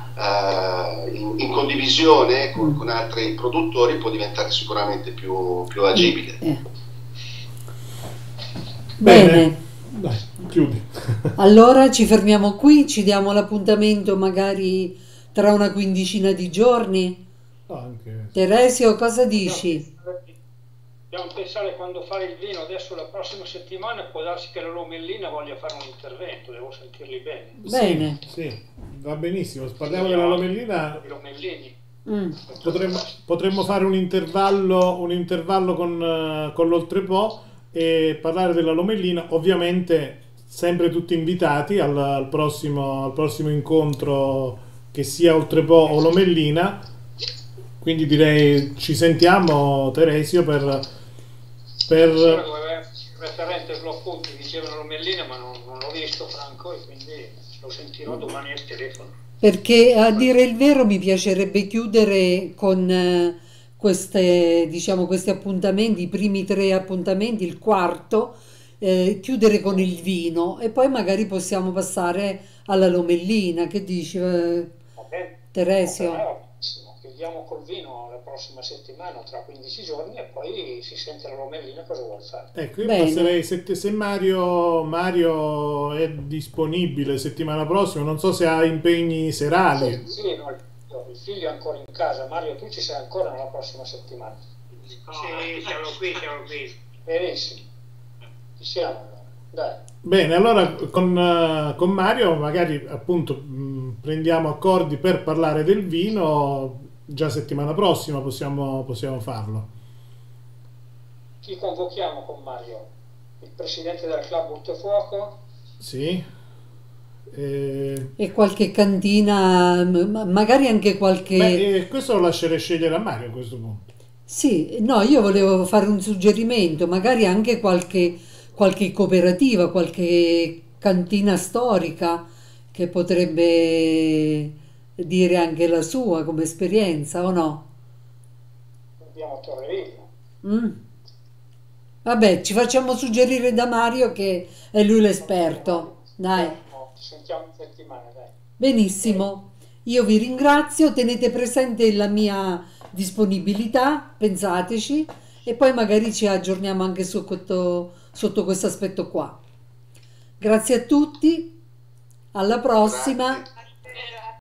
Uh, in, in condivisione con, con altri produttori può diventare sicuramente più, più agibile. Eh. Bene, dai, chiudi. Allora ci fermiamo qui, ci diamo l'appuntamento magari tra una quindicina di giorni. Anche. Teresio, cosa dici? Dobbiamo pensare quando fare il vino, adesso la prossima settimana può darsi che la Lomellina voglia fare un intervento, devo sentirli bene. Bene. Sì, sì, va benissimo. Parliamo della Lomellina. I Lomellini. Mm. Potremmo, potremmo fare un intervallo, un intervallo con, eh, con l'Oltrepo e parlare della Lomellina, ovviamente sempre tutti invitati al, al prossimo, al prossimo incontro, che sia Oltrepo o Lomellina. Quindi direi ci sentiamo, Teresio, per... per... Il referente Sloccuti dicevano Lomellina, ma non, non l'ho visto Franco, e quindi lo sentirò domani al telefono. Perché a dire il vero mi piacerebbe chiudere con eh, queste, diciamo, questi appuntamenti, i primi tre appuntamenti, il quarto, eh, chiudere con il vino e poi magari possiamo passare alla Lomellina. Che dici, eh, Teresio? No, chiudiamo col vino la prossima settimana, tra quindici giorni, e poi si sente la Lomellina cosa vuol fare. Ecco, io Bene. passerei, se, se Mario, Mario è disponibile settimana prossima, non so se ha impegni serali. Sì, no, il figlio è ancora in casa. Mario, tu ci sei ancora nella prossima settimana? Sì, siamo qui, siamo qui. Benissimo, ci siamo allora. Dai. Bene, allora con, eh, con Mario magari appunto mh, prendiamo accordi per parlare del vino. Già settimana prossima possiamo, possiamo farlo. Chi convochiamo con Mario? Il presidente del club Urtefuoco? Sì. E... E qualche cantina, ma- magari anche qualche... Beh, eh, questo lo lascerei scegliere a Mario a questo punto. Sì, no, io volevo fare un suggerimento, magari anche qualche, qualche cooperativa, qualche cantina storica che potrebbe dire anche la sua come esperienza, o no? Andiamo a Torrevilla. Mm. Vabbè, ci facciamo suggerire da Mario che è lui l'esperto. Dai, No, ci sentiamo in settimana, dai. benissimo. Io vi ringrazio, tenete presente la mia disponibilità, pensateci e poi magari ci aggiorniamo anche sotto, sotto questo aspetto qua. Grazie a tutti, alla prossima. Grazie.